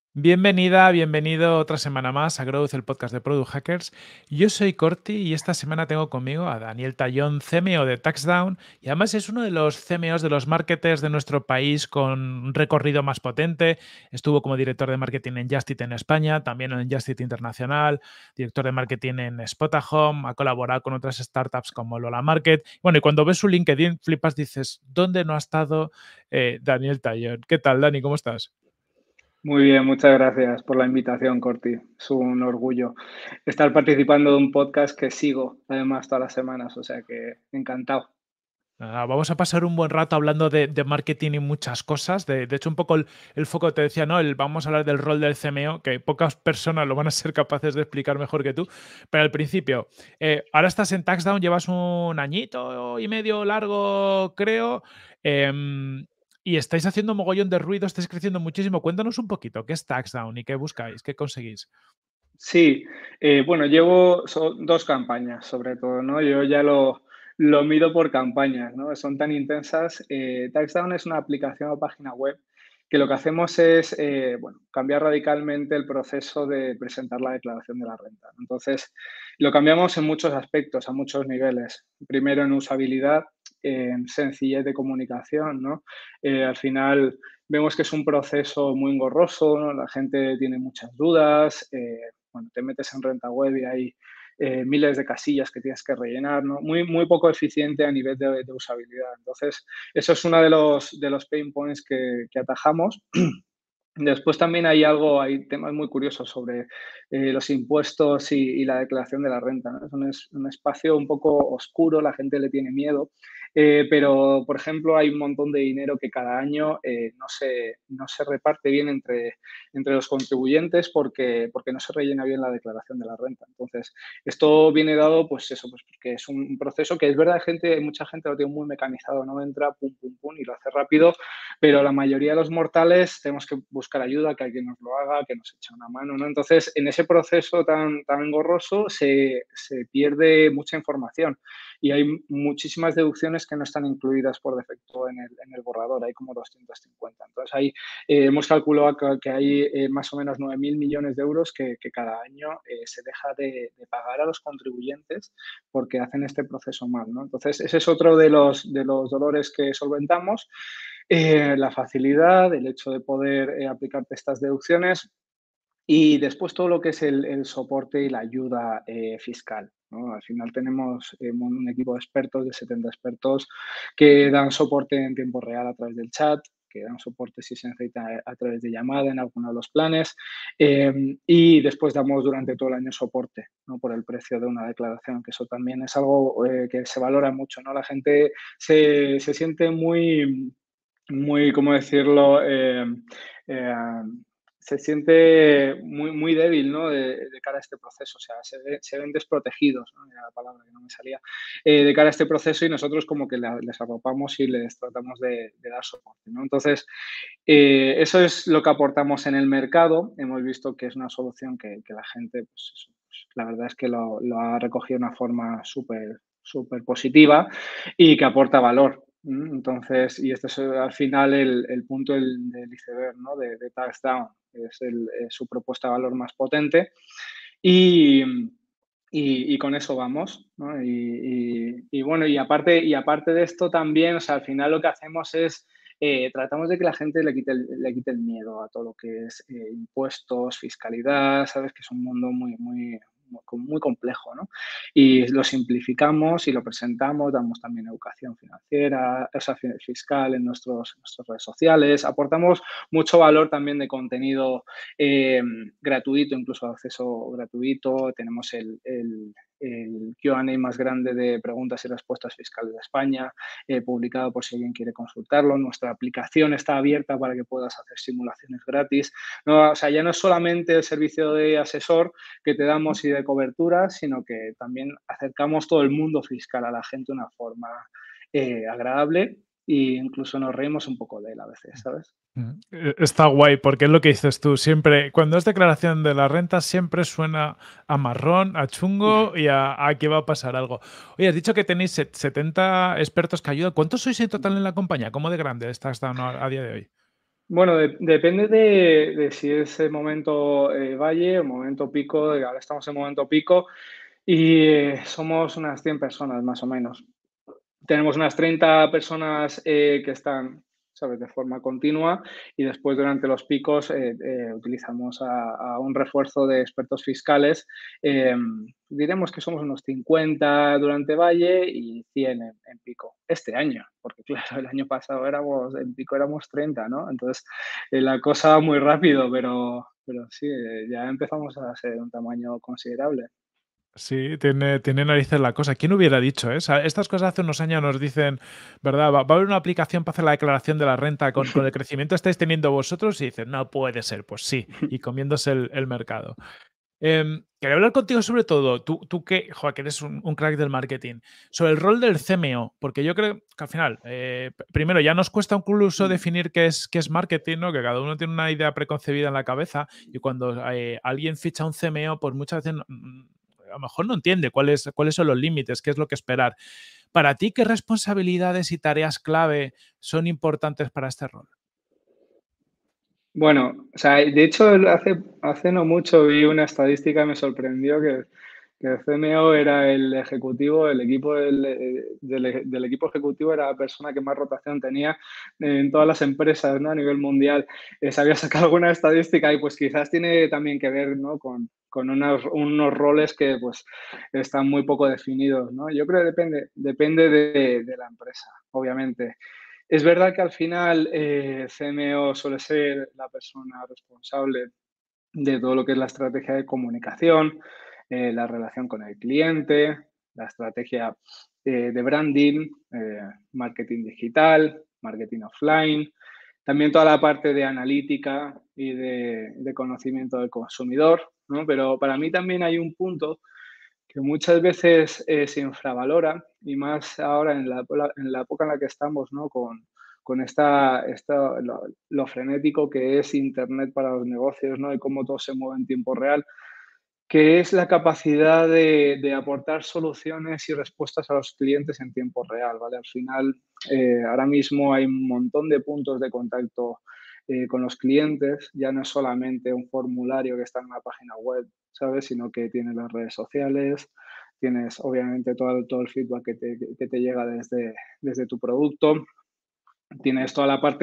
Bienvenida, bienvenido otra semana más a Growth, el podcast de Product Hackers. Yo soy Corti y esta semana tengo conmigo a Daniel Tallón, CMO de Taxdown, y además es uno de los CMOs de los marketers de nuestro país con un recorrido más potente. Estuvo como director de marketing en Justit en España, también en Justit Internacional, director de marketing en Spotahome, ha colaborado con otras startups como Lola Market. Bueno, y cuando ves su LinkedIn flipas, dices, ¿dónde no ha estado Daniel Tallón? ¿Qué tal, Dani? ¿Cómo estás? Muy bien, muchas gracias por la invitación, Corti. Es un orgullo estar participando de un podcast que sigo, además, todas las semanas, o sea que encantado. Nada, vamos a pasar un buen rato hablando de marketing y muchas cosas. De hecho, un poco el foco te decía, ¿no? Vamos a hablar del rol del CMO, que pocas personas lo van a ser capaces de explicar mejor que tú. Pero al principio, ahora estás en Taxdown, llevas un añito y medio largo, creo, y estáis haciendo mogollón de ruido, estáis creciendo muchísimo. Cuéntanos un poquito, ¿qué es Taxdown y qué buscáis, qué conseguís? Sí, bueno, llevo dos campañas, sobre todo, ¿no? Yo ya lo mido por campañas, ¿no? Son tan intensas. Taxdown es una aplicación o página web que lo que hacemos es, bueno, cambiar radicalmente el proceso de presentar la declaración de la renta, ¿no? Entonces, lo cambiamos en muchos aspectos, a muchos niveles. Primero en usabilidad, en sencillez de comunicación, ¿no? Al final vemos que es un proceso muy engorroso, ¿no? La gente tiene muchas dudas. Bueno, te metes en renta web y hay miles de casillas que tienes que rellenar, ¿no? Muy poco eficiente a nivel de usabilidad. Entonces, eso es uno de los pain points que atajamos. Después también hay temas muy curiosos sobre los impuestos y la declaración de la renta, ¿no? Es un espacio un poco oscuro, la gente le tiene miedo, pero, por ejemplo, hay un montón de dinero que cada año no se reparte bien entre los contribuyentes porque no se rellena bien la declaración de la renta. Entonces, esto viene dado, pues eso, pues porque es un proceso que es verdad, mucha gente lo tiene muy mecanizado, no entra, pum, pum, pum, y lo hace rápido, pero la mayoría de los mortales tenemos que buscar ayuda, que alguien nos lo haga, que nos eche una mano, ¿no? Entonces, en ese proceso tan engorroso se pierde mucha información y hay muchísimas deducciones que no están incluidas por defecto en el borrador, hay como 250. Entonces, hemos calculado que hay más o menos 9.000 millones de euros que cada año se deja de pagar a los contribuyentes porque hacen este proceso mal, ¿no? Entonces, ese es otro de los dolores que solventamos. La facilidad, el hecho de poder aplicarte estas deducciones y después todo lo que es el soporte y la ayuda fiscal, ¿no? Al final tenemos un equipo de expertos, de 70 expertos, que dan soporte en tiempo real a través del chat, que dan soporte si se necesita a través de llamada en alguno de los planes, y después damos durante todo el año soporte, ¿no? Por el precio de una declaración, que eso también es algo que se valora mucho, ¿no? La gente se siente muy, ¿cómo decirlo? Eh, Se siente muy débil, ¿no? De cara a este proceso, o sea, se ven desprotegidos, ¿no? Era la palabra que no me salía, de cara a este proceso, y nosotros como que les arropamos y les tratamos de dar soporte, ¿no? Entonces, eso es lo que aportamos en el mercado. Hemos visto que es una solución que la gente, pues eso, pues, la verdad es que lo ha recogido de una forma súper positiva y que aporta valor. Entonces, y este es al final el punto del iceberg, ¿no? De Touchdown, es su propuesta de valor más potente. Y, y con eso vamos, ¿no? Y bueno, y aparte de esto también, o sea, al final lo que hacemos es tratamos de que la gente le quite el miedo a todo lo que es impuestos, fiscalidad, ¿sabes? Que es un mundo muy complejo, ¿no? Y lo simplificamos y lo presentamos, damos también educación financiera, o sea, fiscal en nuestras redes sociales, aportamos mucho valor también de contenido gratuito, incluso acceso gratuito. Tenemos el Q&A más grande de preguntas y respuestas fiscales de España, publicado por si alguien quiere consultarlo. Nuestra aplicación está abierta para que puedas hacer simulaciones gratis. No, o sea, ya no es solamente el servicio de asesor que te damos y de cobertura, sino que también acercamos todo el mundo fiscal a la gente de una forma agradable e incluso nos reímos un poco de él a veces, ¿sabes? Está guay, porque es lo que dices tú. Siempre, cuando es declaración de la renta, siempre suena a marrón, a chungo y a que va a pasar algo. Oye, has dicho que tenéis 70 expertos que ayudan. ¿Cuántos sois en total en la compañía? ¿Cómo de grande está a día de hoy? Bueno, depende de si es el momento valle o momento pico, ahora estamos en momento pico y somos unas 100 personas más o menos. Tenemos unas 30 personas que están, ¿sabes?, de forma continua y después durante los picos utilizamos a un refuerzo de expertos fiscales. Eh, Diremos que somos unos 50 durante Valle y 100 en pico. Este año, porque claro, el año pasado en pico éramos 30, ¿no? Entonces, la cosa va muy rápido, pero sí, ya empezamos a ser un tamaño considerable. Sí, tiene narices la cosa. ¿Quién hubiera dicho, eh? O sea, estas cosas hace unos años nos dicen, ¿verdad? Va a haber una aplicación para hacer la declaración de la renta con el crecimiento que estáis teniendo vosotros y dicen, no puede ser, pues sí, y comiéndose el mercado. Quería hablar contigo sobre todo, tú que, joder, que eres un crack del marketing, sobre el rol del CMO, porque yo creo que al final, primero, ya nos cuesta incluso definir qué es marketing, ¿no? Que cada uno tiene una idea preconcebida en la cabeza y cuando alguien ficha un CMO, pues muchas veces a lo mejor no entiende cuáles son los límites, qué es lo que esperar. Para ti, ¿qué responsabilidades y tareas clave son importantes para este rol? Bueno, o sea, de hecho, hace no mucho vi una estadística y me sorprendió que el CMO era el ejecutivo, el equipo del equipo ejecutivo era la persona que más rotación tenía en todas las empresas, ¿no? A nivel mundial. Se había sacado alguna estadística y pues quizás tiene también que ver, ¿no? Con unos roles que pues están muy poco definidos, ¿no? Yo creo que depende de la empresa, obviamente. Es verdad que al final CMO suele ser la persona responsable de todo lo que es la estrategia de comunicación, la relación con el cliente, la estrategia de branding, marketing digital, marketing offline, también toda la parte de analítica y de conocimiento del consumidor, ¿no? Pero para mí también hay un punto que muchas veces se infravalora y más ahora en la época en la que estamos, ¿no? Con lo frenético que es Internet para los negocios, ¿no? Y cómo todo se mueve en tiempo real, que es la capacidad de aportar soluciones y respuestas a los clientes en tiempo real, ¿vale? Al final, ahora mismo hay un montón de puntos de contacto con los clientes, ya no es solamente un formulario que está en una página web, ¿sabes? Sino que tienes las redes sociales, tienes obviamente todo el feedback que te llega desde tu producto. Tienes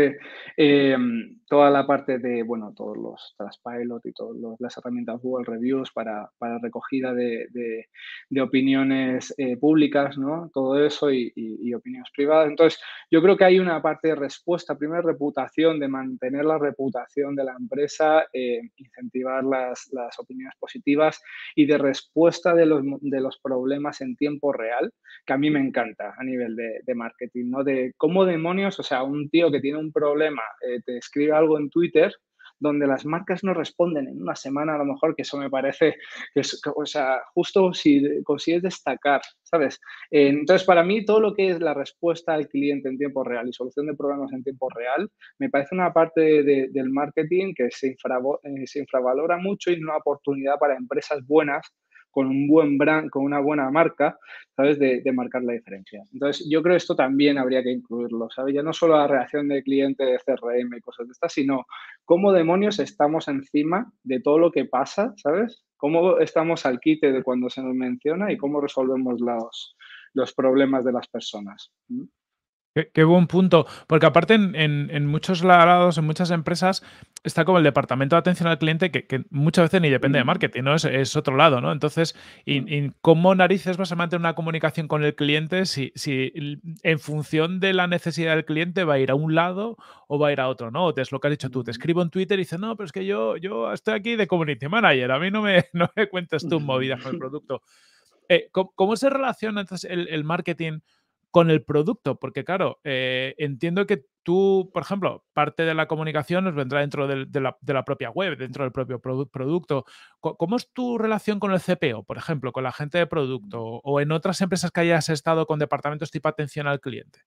toda la parte de, bueno, todos los Trustpilot y todas las herramientas Google Reviews para recogida de opiniones públicas, ¿no? Todo eso y opiniones privadas. Entonces, yo creo que hay una parte de respuesta, primero reputación, de mantener la reputación de la empresa, incentivar las opiniones positivas y de respuesta de los problemas en tiempo real que a mí me encanta a nivel de marketing, ¿no? De cómo demonios, o sea, un tío que tiene un problema te escribe algo en Twitter donde las marcas no responden en una semana, a lo mejor, que eso me parece o sea, justo si consigues destacar, ¿sabes? Entonces, para mí, todo lo que es la respuesta al cliente en tiempo real y solución de problemas en tiempo real, me parece una parte del marketing que se infravalora mucho y una oportunidad para empresas buenas con un buen brand, con una buena marca, ¿sabes? De marcar la diferencia. Entonces, yo creo que esto también habría que incluirlo, ¿sabes? Ya no solo la reacción del cliente de CRM y cosas de estas, sino cómo demonios estamos encima de todo lo que pasa, ¿sabes? Cómo estamos al quite de cuando se nos menciona y cómo resolvemos los problemas de las personas. ¿Mm? Qué buen punto, porque aparte en muchos lados, en muchas empresas, está como el departamento de atención al cliente que muchas veces ni depende de Mm, marketing, ¿no? Es otro lado, ¿no? Entonces, mm, ¿cómo narices vas a mantener una comunicación con el cliente si en función de la necesidad del cliente va a ir a un lado o va a ir a otro, ¿no? O te es lo que has dicho tú, te escribo en Twitter y dices: "No, pero es que yo estoy aquí de community manager, a mí no me no me cuentes tú movidas con el mm. producto". ¿Cómo se relaciona entonces el marketing con el producto? Porque claro, entiendo que tú, por ejemplo, parte de la comunicación nos vendrá dentro de la propia web, dentro del propio producto. ¿Cómo es tu relación con el CPO, por ejemplo, con la gente de producto o en otras empresas que hayas estado con departamentos tipo atención al cliente?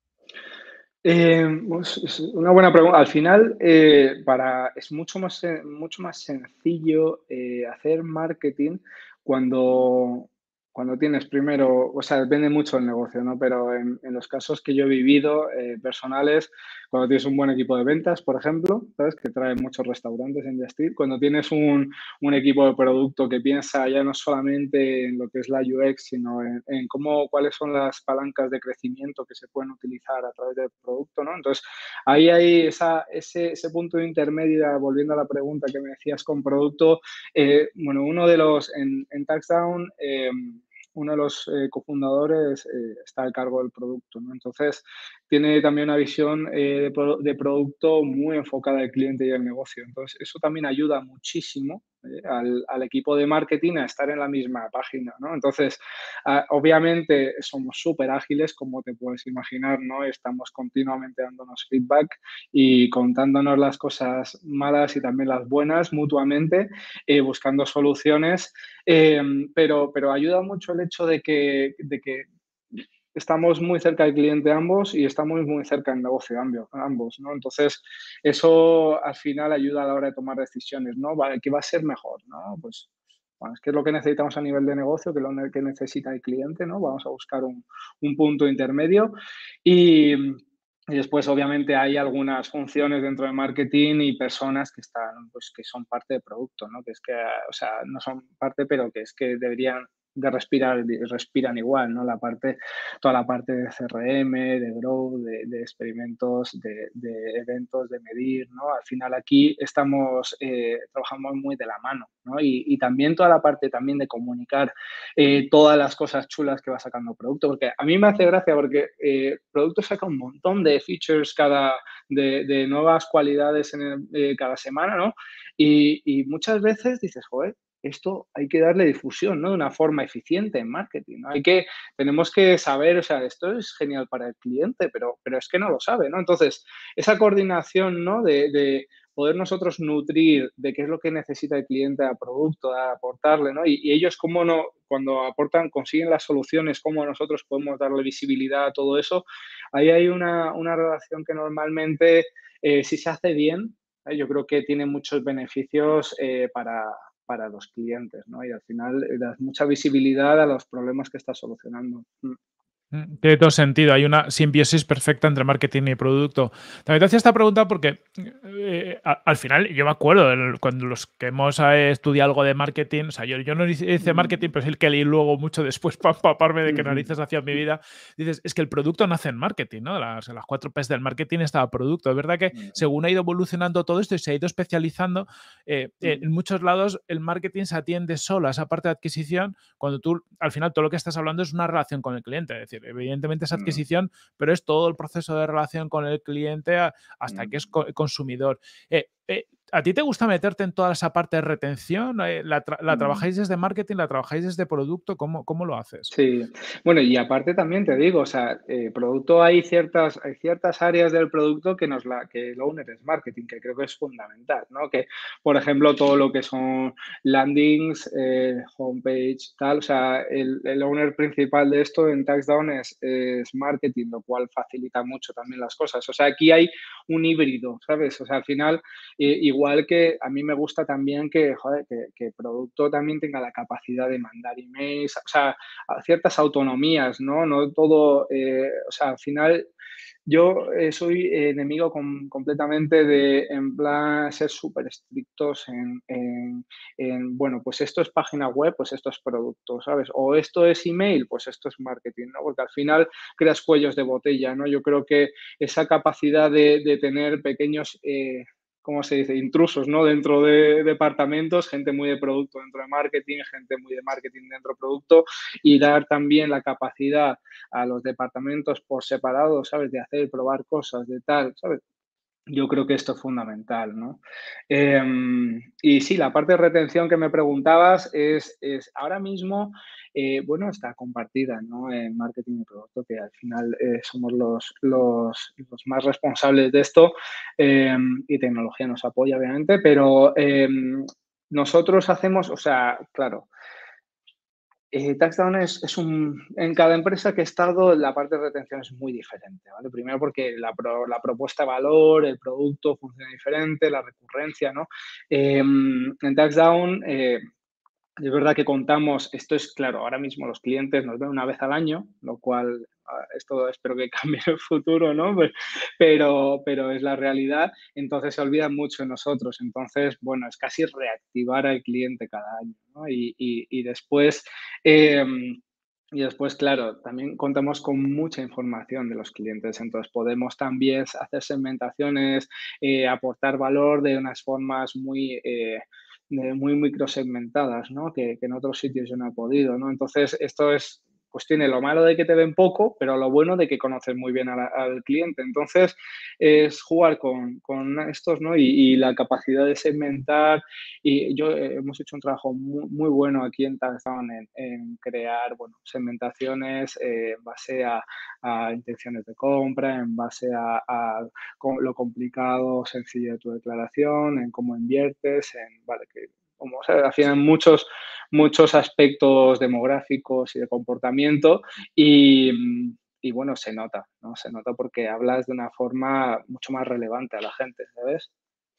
Pues, es una buena pregunta. Al final, es mucho más sencillo hacer marketing cuando, cuando tienes primero, o sea, depende mucho del negocio, ¿no? Pero en los casos que yo he vivido personales, cuando tienes un buen equipo de ventas, por ejemplo, ¿sabes? Que trae muchos restaurantes en Just Eat, cuando tienes un equipo de producto que piensa ya no solamente en lo que es la UX, sino en cómo, cuáles son las palancas de crecimiento que se pueden utilizar a través del producto, ¿no? Entonces, ahí hay ese punto de intermedio, volviendo a la pregunta que me decías con producto, bueno, uno de los, en Touchdown, uno de los cofundadores está al cargo del producto, ¿no? Entonces, tiene también una visión de producto muy enfocada al cliente y al negocio. Entonces, eso también ayuda muchísimo al equipo de marketing a estar en la misma página, ¿no? Entonces, obviamente somos súper ágiles, como te puedes imaginar, ¿no? Estamos continuamente dándonos feedback y contándonos las cosas malas y también las buenas mutuamente, buscando soluciones, pero ayuda mucho el hecho de que estamos muy cerca del cliente ambos y estamos muy cerca del negocio ambos, ¿no? Entonces, eso al final ayuda a la hora de tomar decisiones, ¿no? Vale, ¿qué va a ser mejor, no? Pues, bueno, ¿qué es lo que necesitamos a nivel de negocio? ¿Qué es lo que necesita el cliente, no? Vamos a buscar un punto intermedio y, y después, obviamente, hay algunas funciones dentro de marketing y personas que están, pues, que son parte del producto, ¿no? Que es que, o sea, no son parte, pero que es que deberían de respiran igual, ¿no? Toda la parte de CRM, de Growth, de experimentos, de eventos, de medir, ¿no? Al final aquí estamos, trabajamos muy de la mano, ¿no? Y también toda la parte también de comunicar todas las cosas chulas que va sacando producto, porque a mí me hace gracia porque producto saca un montón de features de nuevas cualidades cada semana, ¿no? Y muchas veces dices, joder, esto hay que darle difusión, ¿no? De una forma eficiente en marketing, ¿no? Tenemos que saber, o sea, esto es genial para el cliente, pero es que no lo sabe, ¿no? Entonces, esa coordinación, ¿no? De poder nosotros nutrir de qué es lo que necesita el cliente al producto, a aportarle, ¿no? Y ellos, cómo no, cuando aportan, consiguen las soluciones, cómo nosotros podemos darle visibilidad a todo eso, ahí hay una relación que normalmente, si se hace bien, yo creo que tiene muchos beneficios para los clientes, ¿no? Y al final das mucha visibilidad a los problemas que estás solucionando. Tiene todo sentido. Hay una simbiosis perfecta entre marketing y producto. También te hacía esta pregunta porque al final yo me acuerdo cuando los que hemos estudiado algo de marketing, o sea, yo no hice marketing, pero es el que leí luego mucho después para empaparme de qué Ujú, narices hacía en mi vida. Dices, es que el producto nace en marketing, ¿no? Las 4 P's del marketing estaba producto. Es verdad que ujú, según ha ido evolucionando todo esto y se ha ido especializando, ujú, en muchos lados el marketing se atiende solo a esa parte de adquisición cuando tú, al final, todo lo que estás hablando es una relación con el cliente. Es decir, evidentemente es ujú, adquisición, pero es todo el proceso de relación con el cliente hasta que es ujú, consumidor. ¿A ti te gusta meterte en toda esa parte de retención? ¿La ujú. trabajáis desde marketing? ¿La trabajáis desde producto? ¿Cómo lo haces? Sí, bueno, y aparte también te digo, o sea, producto hay ciertas áreas del producto que el owner es marketing, que creo que es fundamental, ¿no? Que, por ejemplo, todo lo que son landings, homepage, tal, o sea, el owner principal de esto en Touchdown es marketing, lo cual facilita mucho también las cosas. O sea, aquí hay un híbrido, ¿sabes? O sea, al final, igual que a mí me gusta también que, joder, que el producto también tenga la capacidad de mandar emails, o sea, a ciertas autonomías, ¿no? No todo, o sea, al final yo soy enemigo completamente de, en plan, ser súper estrictos bueno, pues esto es página web, pues esto es producto, ¿sabes? O esto es email, pues esto es marketing, ¿no? Porque al final creas cuellos de botella, ¿no? Yo creo que esa capacidad de tener pequeños, ¿cómo se dice? Intrusos, ¿no? Dentro de departamentos, gente muy de producto dentro de marketing, gente muy de marketing dentro de producto, y dar también la capacidad a los departamentos por separado, ¿sabes? De hacer, probar cosas, de tal, ¿sabes? Yo creo que esto es fundamental, ¿no? Y sí, la parte de retención que me preguntabas es ahora mismo, bueno, está compartida, ¿no? En marketing y producto, que al final somos los más responsables de esto, y tecnología nos apoya, obviamente, pero nosotros hacemos, o sea, claro, Touchdown en cada empresa que he estado, la parte de retención es muy diferente, ¿vale? Primero porque la propuesta de valor, el producto funciona diferente, la recurrencia, ¿no? En Touchdown, Es verdad que contamos, esto es claro, ahora mismo los clientes nos ven una vez al año, lo cual esto espero que cambie en el futuro, ¿no? Pero es la realidad, entonces se olvidan mucho de nosotros. Entonces, bueno, es casi reactivar al cliente cada año, ¿no? Em, y después, claro, también contamos con mucha información de los clientes, entonces podemos también hacer segmentaciones, aportar valor de unas formas muy microsegmentadas, ¿no? Que en otros sitios yo no he podido, ¿no? Entonces, esto es, pues tiene lo malo de que te ven poco, pero lo bueno de que conoces muy bien al cliente. Entonces, es jugar con estos, ¿no? Y la capacidad de segmentar. Y yo hemos hecho un trabajo muy bueno aquí en Tarzán en crear, bueno, segmentaciones en base a intenciones de compra, en base a lo complicado, sencillo de tu declaración, en cómo inviertes, en, vale, que como o sea, al final muchos aspectos demográficos y de comportamiento y bueno, se nota, ¿no? Se nota porque hablas de una forma mucho más relevante a la gente, ¿sabes?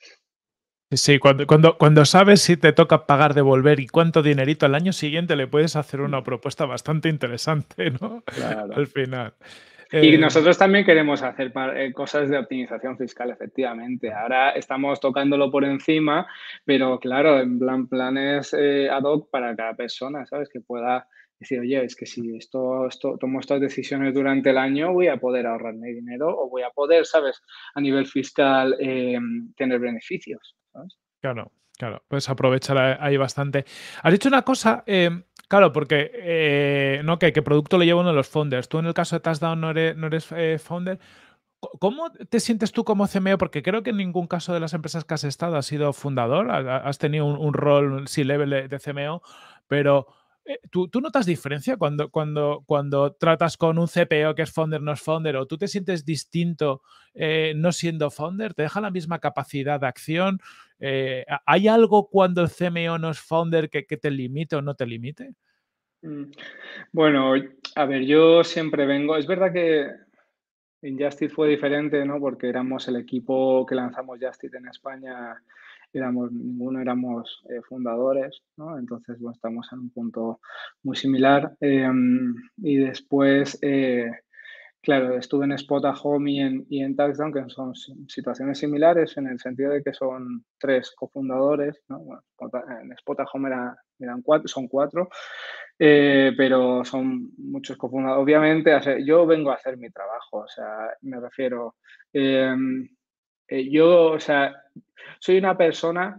Sí, cuando sabes si te toca pagar, devolver y cuánto dinerito al año siguiente, le puedes hacer una propuesta bastante interesante, ¿no? Claro. Al final. Y Eh, nosotros también queremos hacer cosas de optimización fiscal, efectivamente. Ahora estamos tocándolo por encima, pero claro, en planes ad hoc para cada persona, ¿sabes? Que pueda decir, oye, es que si tomo estas decisiones durante el año, voy a poder ahorrarme dinero o voy a poder, ¿sabes? A nivel fiscal, tener beneficios, ¿sabes? Claro, claro, puedes aprovechar ahí bastante. Has dicho una cosa, claro, porque no, que producto le lleva uno de los founders. Tú en el caso de Touchdown no eres founder. ¿Cómo te sientes tú como CMO? Porque creo que en ningún caso de las empresas que has estado has sido fundador, has tenido un rol C-level de CMO, pero ¿tú notas diferencia cuando tratas con un CPO que es founder, no es founder, o tú te sientes distinto no siendo founder? ¿Te deja la misma capacidad de acción? ¿Hay algo cuando el CMO no es founder que te limite o no te limite? Mm. Bueno, a ver, yo siempre vengo, es verdad que Injustice fue diferente, ¿no? Porque éramos el equipo que lanzamos Justice en España, ninguno éramos fundadores, ¿no? Entonces, bueno, estamos en un punto muy similar. Y después, claro, estuve en Spot a Home y en Touchdown, que son situaciones similares en el sentido de que son tres cofundadores, ¿no? Bueno, en Spot a Home eran cuatro, son cuatro, pero son muchos cofundadores. Obviamente, yo vengo a hacer mi trabajo, o sea, me refiero, eh, yo, o sea, soy una persona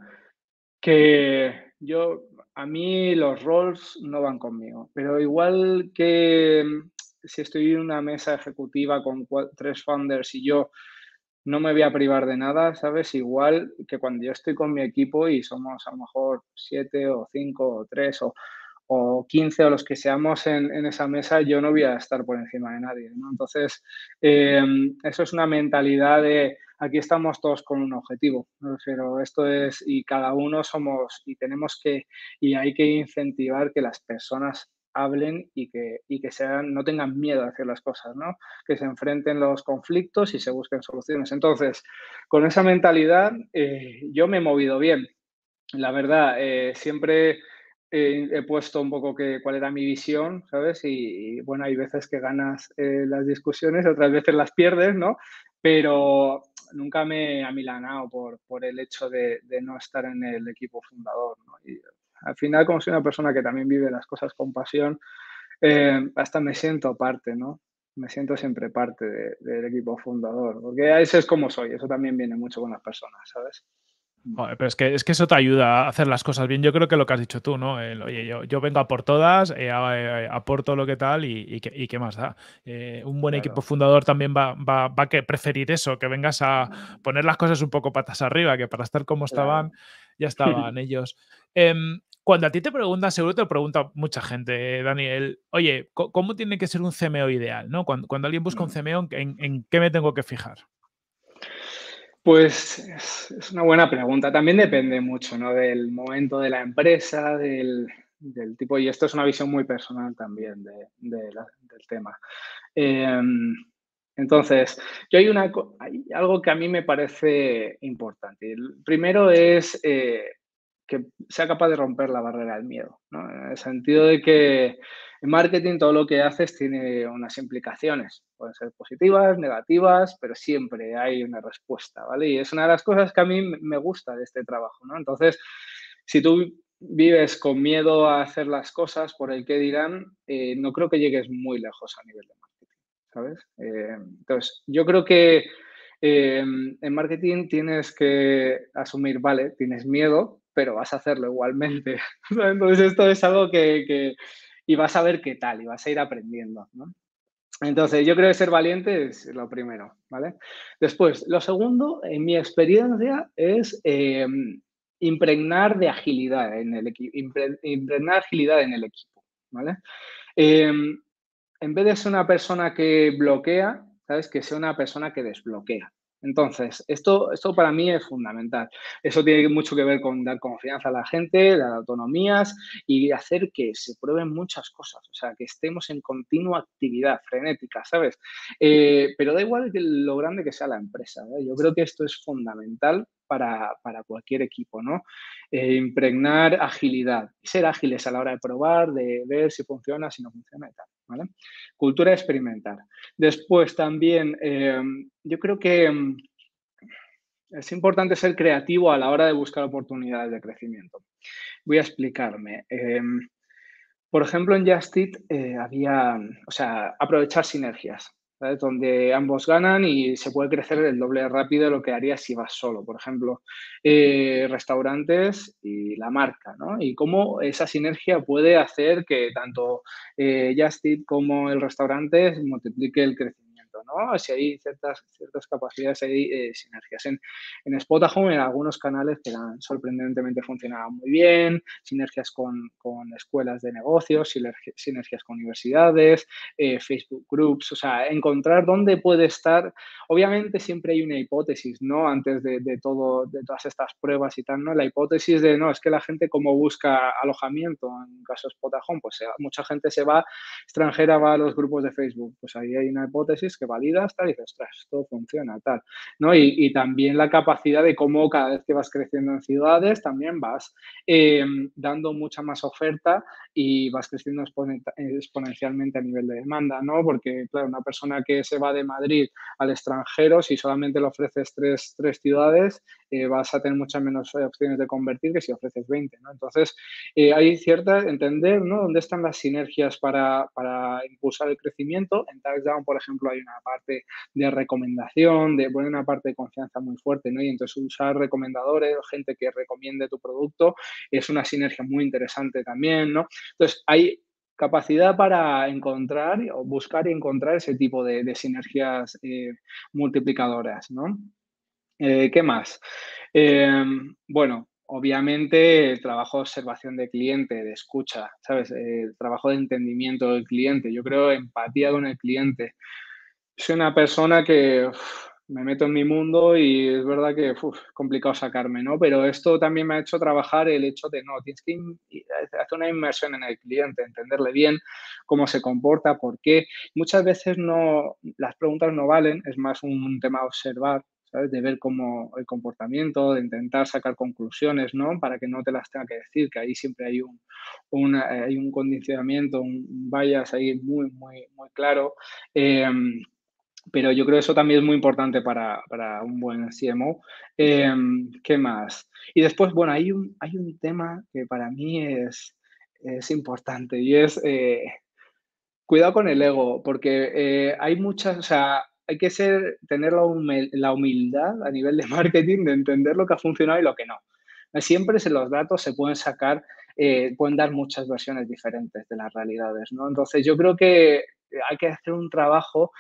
que a mí los roles no van conmigo, pero igual que si estoy en una mesa ejecutiva con tres founders y yo no me voy a privar de nada, ¿sabes? Igual que cuando yo estoy con mi equipo y somos a lo mejor 7 o 5 o 3 o 15 o los que seamos en esa mesa, yo no voy a estar por encima de nadie, ¿no? Entonces, eh, eso es una mentalidad de aquí estamos todos con un objetivo, me refiero, esto es, y cada uno somos, y tenemos que, y hay que incentivar que las personas hablen y que sean, no tengan miedo a hacer las cosas, ¿no? Que se enfrenten los conflictos y se busquen soluciones. Entonces, con esa mentalidad, yo me he movido bien. La verdad, siempre he puesto un poco cuál era mi visión, ¿sabes? Bueno, hay veces que ganas las discusiones, otras veces las pierdes, ¿no? Pero nunca me he amilanado por el hecho de no estar en el equipo fundador, ¿no? Y al final, como soy una persona que también vive las cosas con pasión, hasta me siento parte, ¿no? Me siento siempre parte del equipo fundador, porque ese es como soy, eso también viene mucho con las personas, ¿sabes? Joder, pero es que eso te ayuda a hacer las cosas bien. Yo creo que lo que has dicho tú, ¿no? Oye, yo vengo a por todas, aporto lo que tal y qué más da. Un buen equipo Claro. fundador también va a que preferir eso, que vengas a poner las cosas un poco patas arriba, que para estar como estaban, Claro. ya estaban ellos. Cuando a ti te preguntan, seguro te lo pregunta mucha gente, Daniel, oye, ¿cómo tiene que ser un CMO ideal? ¿No? Cuando alguien busca un Mm. CMO, ¿en qué me tengo que fijar? Pues es una buena pregunta. También depende mucho, ¿no? Del momento de la empresa, del tipo, y esto es una visión muy personal también del tema. Entonces, hay algo que a mí me parece importante. El primero es que sea capaz de romper la barrera del miedo, ¿no? En el sentido de que en marketing todo lo que haces tiene unas implicaciones. Pueden ser positivas, negativas, pero siempre hay una respuesta, ¿vale? Y es una de las cosas que a mí me gusta de este trabajo, ¿no? Entonces, si tú vives con miedo a hacer las cosas por el que dirán, no creo que llegues muy lejos a nivel de marketing, ¿sabes? Entonces, yo creo que en marketing tienes que asumir, vale, tienes miedo, pero vas a hacerlo igualmente. Entonces, esto es algo y vas a ver qué tal, y vas a ir aprendiendo, ¿no? Entonces, yo creo que ser valiente es lo primero, ¿vale? Después, lo segundo, en mi experiencia, es impregnar de agilidad en el equipo, impregnar agilidad en el equipo, ¿vale? Em, en vez de ser una persona que bloquea, ¿sabes? Que sea una persona que desbloquea. Entonces, esto para mí es fundamental. Eso tiene mucho que ver con dar confianza a la gente, dar autonomías y hacer que se prueben muchas cosas. O sea, que estemos en continua actividad frenética, ¿sabes? Pero da igual lo grande que sea la empresa, ¿eh? Yo creo que esto es fundamental para cualquier equipo, ¿no? Impregnar agilidad y ser ágiles a la hora de probar, de ver si funciona, si no funciona y tal, ¿vale? Cultura experimental. Después también, yo creo que es importante ser creativo a la hora de buscar oportunidades de crecimiento. Voy a explicarme. Por ejemplo, en Just Eat había, o sea, aprovechar sinergias, ¿sabes? Donde ambos ganan y se puede crecer el doble de rápido de lo que harías si vas solo. Por ejemplo, restaurantes y la marca, ¿no? Y cómo esa sinergia puede hacer que tanto Just Eat como el restaurante multiplique el crecimiento, ¿no? Si hay ciertas capacidades, hay sinergias. En Spotahome, en algunos canales que sorprendentemente funcionaban muy bien, sinergias con escuelas de negocios, sinergias con universidades, Facebook Groups, o sea, encontrar dónde puede estar. Obviamente siempre hay una hipótesis, ¿no? Antes de todo, de todas estas pruebas y tal, ¿no? La hipótesis de, no, es que la gente como busca alojamiento, en el caso de Spotahome, pues mucha gente se va, extranjera va a los grupos de Facebook, pues ahí hay una hipótesis que validas, tal, y dices, ostras, esto funciona, tal, ¿no? Y también la capacidad de cómo cada vez que vas creciendo en ciudades, también vas dando mucha más oferta y vas creciendo exponencialmente a nivel de demanda, ¿no? Porque, claro, una persona que se va de Madrid al extranjero, si solamente le ofreces tres ciudades, vas a tener muchas menos opciones de convertir que si ofreces 20, ¿no? Entonces, hay entender, ¿no? Dónde están las sinergias para impulsar el crecimiento. En TaxDown, por ejemplo, hay una parte de recomendación, de poner una parte de confianza muy fuerte, ¿no? Y entonces usar recomendadores, gente que recomiende tu producto, es una sinergia muy interesante también, ¿no? Entonces, hay capacidad para encontrar o buscar y encontrar ese tipo de sinergias multiplicadoras, ¿no? ¿Qué más? Bueno, obviamente el trabajo de observación de cliente, de escucha, ¿sabes? El trabajo de entendimiento del cliente. Yo creo empatía con el cliente. Soy una persona que me meto en mi mundo y es verdad que es complicado sacarme, ¿no? Pero esto también me ha hecho trabajar el hecho de, no, tienes que hacer una inmersión en el cliente, entenderle bien cómo se comporta, por qué. Muchas veces no, las preguntas no valen, es más un tema de observar, ¿sabes? De ver cómo el comportamiento, de intentar sacar conclusiones, ¿no? Para que no te las tenga que decir, que ahí siempre hay hay un condicionamiento, un bias ahí muy, muy, muy claro. Pero yo creo que eso también es muy importante para un buen CMO. ¿Qué más? Y después, bueno, hay un tema que para mí es importante y es cuidado con el ego, porque hay muchas, o sea, hay que tener la humildad a nivel de marketing de entender lo que ha funcionado y lo que no. Siempre los datos se pueden sacar, pueden dar muchas versiones diferentes de las realidades, ¿no? Entonces, yo creo que hay que hacer un trabajo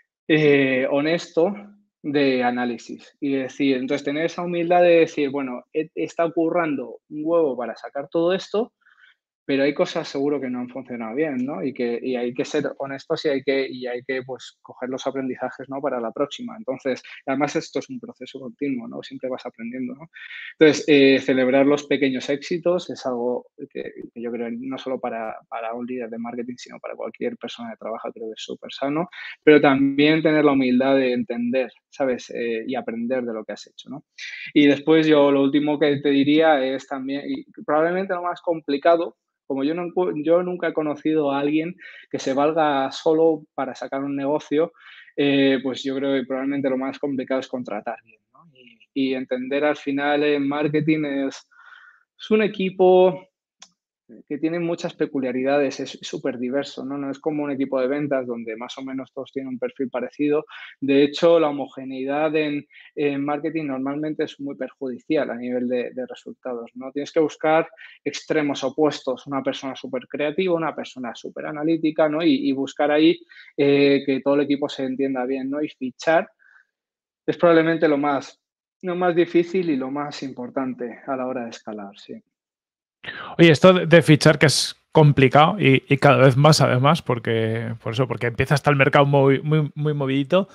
honesto de análisis y decir, entonces tener esa humildad de decir, bueno, está ocurriendo un huevo para sacar todo esto, pero hay cosas seguro que no han funcionado bien, ¿no? Y hay que ser honestos y hay que pues, coger los aprendizajes, ¿no? Para la próxima. Entonces, además esto es un proceso continuo, ¿no? Siempre vas aprendiendo, ¿no? Entonces, celebrar los pequeños éxitos es algo que yo creo no solo para un líder de marketing, sino para cualquier persona que trabaja, creo que es súper sano, pero también tener la humildad de entender, ¿sabes? Y aprender de lo que has hecho, ¿no? Y después yo lo último que te diría es también, y probablemente lo más complicado, como yo nunca he conocido a alguien que se valga solo para sacar un negocio, pues yo creo que probablemente lo más complicado es contratar bien, ¿no? Y entender al final en marketing es un equipo que tiene muchas peculiaridades, es súper diverso, ¿no? No es como un equipo de ventas donde más o menos todos tienen un perfil parecido. De hecho, la homogeneidad en marketing normalmente es muy perjudicial a nivel de resultados, ¿no? Tienes que buscar extremos opuestos, una persona súper creativa, una persona súper analítica, ¿no? Y buscar ahí que todo el equipo se entienda bien, ¿no? Y fichar es probablemente lo más difícil y lo más importante a la hora de escalar, sí. Oye, esto de fichar que es complicado y cada vez más, además, porque por eso, porque empieza hasta el mercado muy movidito.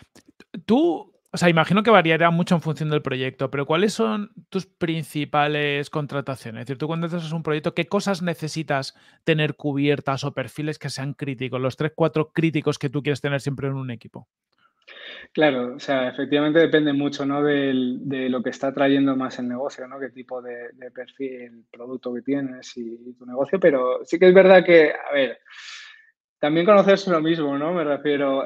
Tú, o sea, imagino que variará mucho en función del proyecto, pero ¿cuáles son tus principales contrataciones? Es decir, tú cuando haces un proyecto, ¿qué cosas necesitas tener cubiertas o perfiles que sean críticos? Los 3 4 críticos que tú quieres tener siempre en un equipo. Claro, o sea, efectivamente depende mucho, ¿no? De lo que está trayendo más el negocio, ¿no? Qué tipo de perfil, producto que tienes y tu negocio, pero sí que es verdad que, a ver, también conocerse lo mismo, ¿no? Me refiero,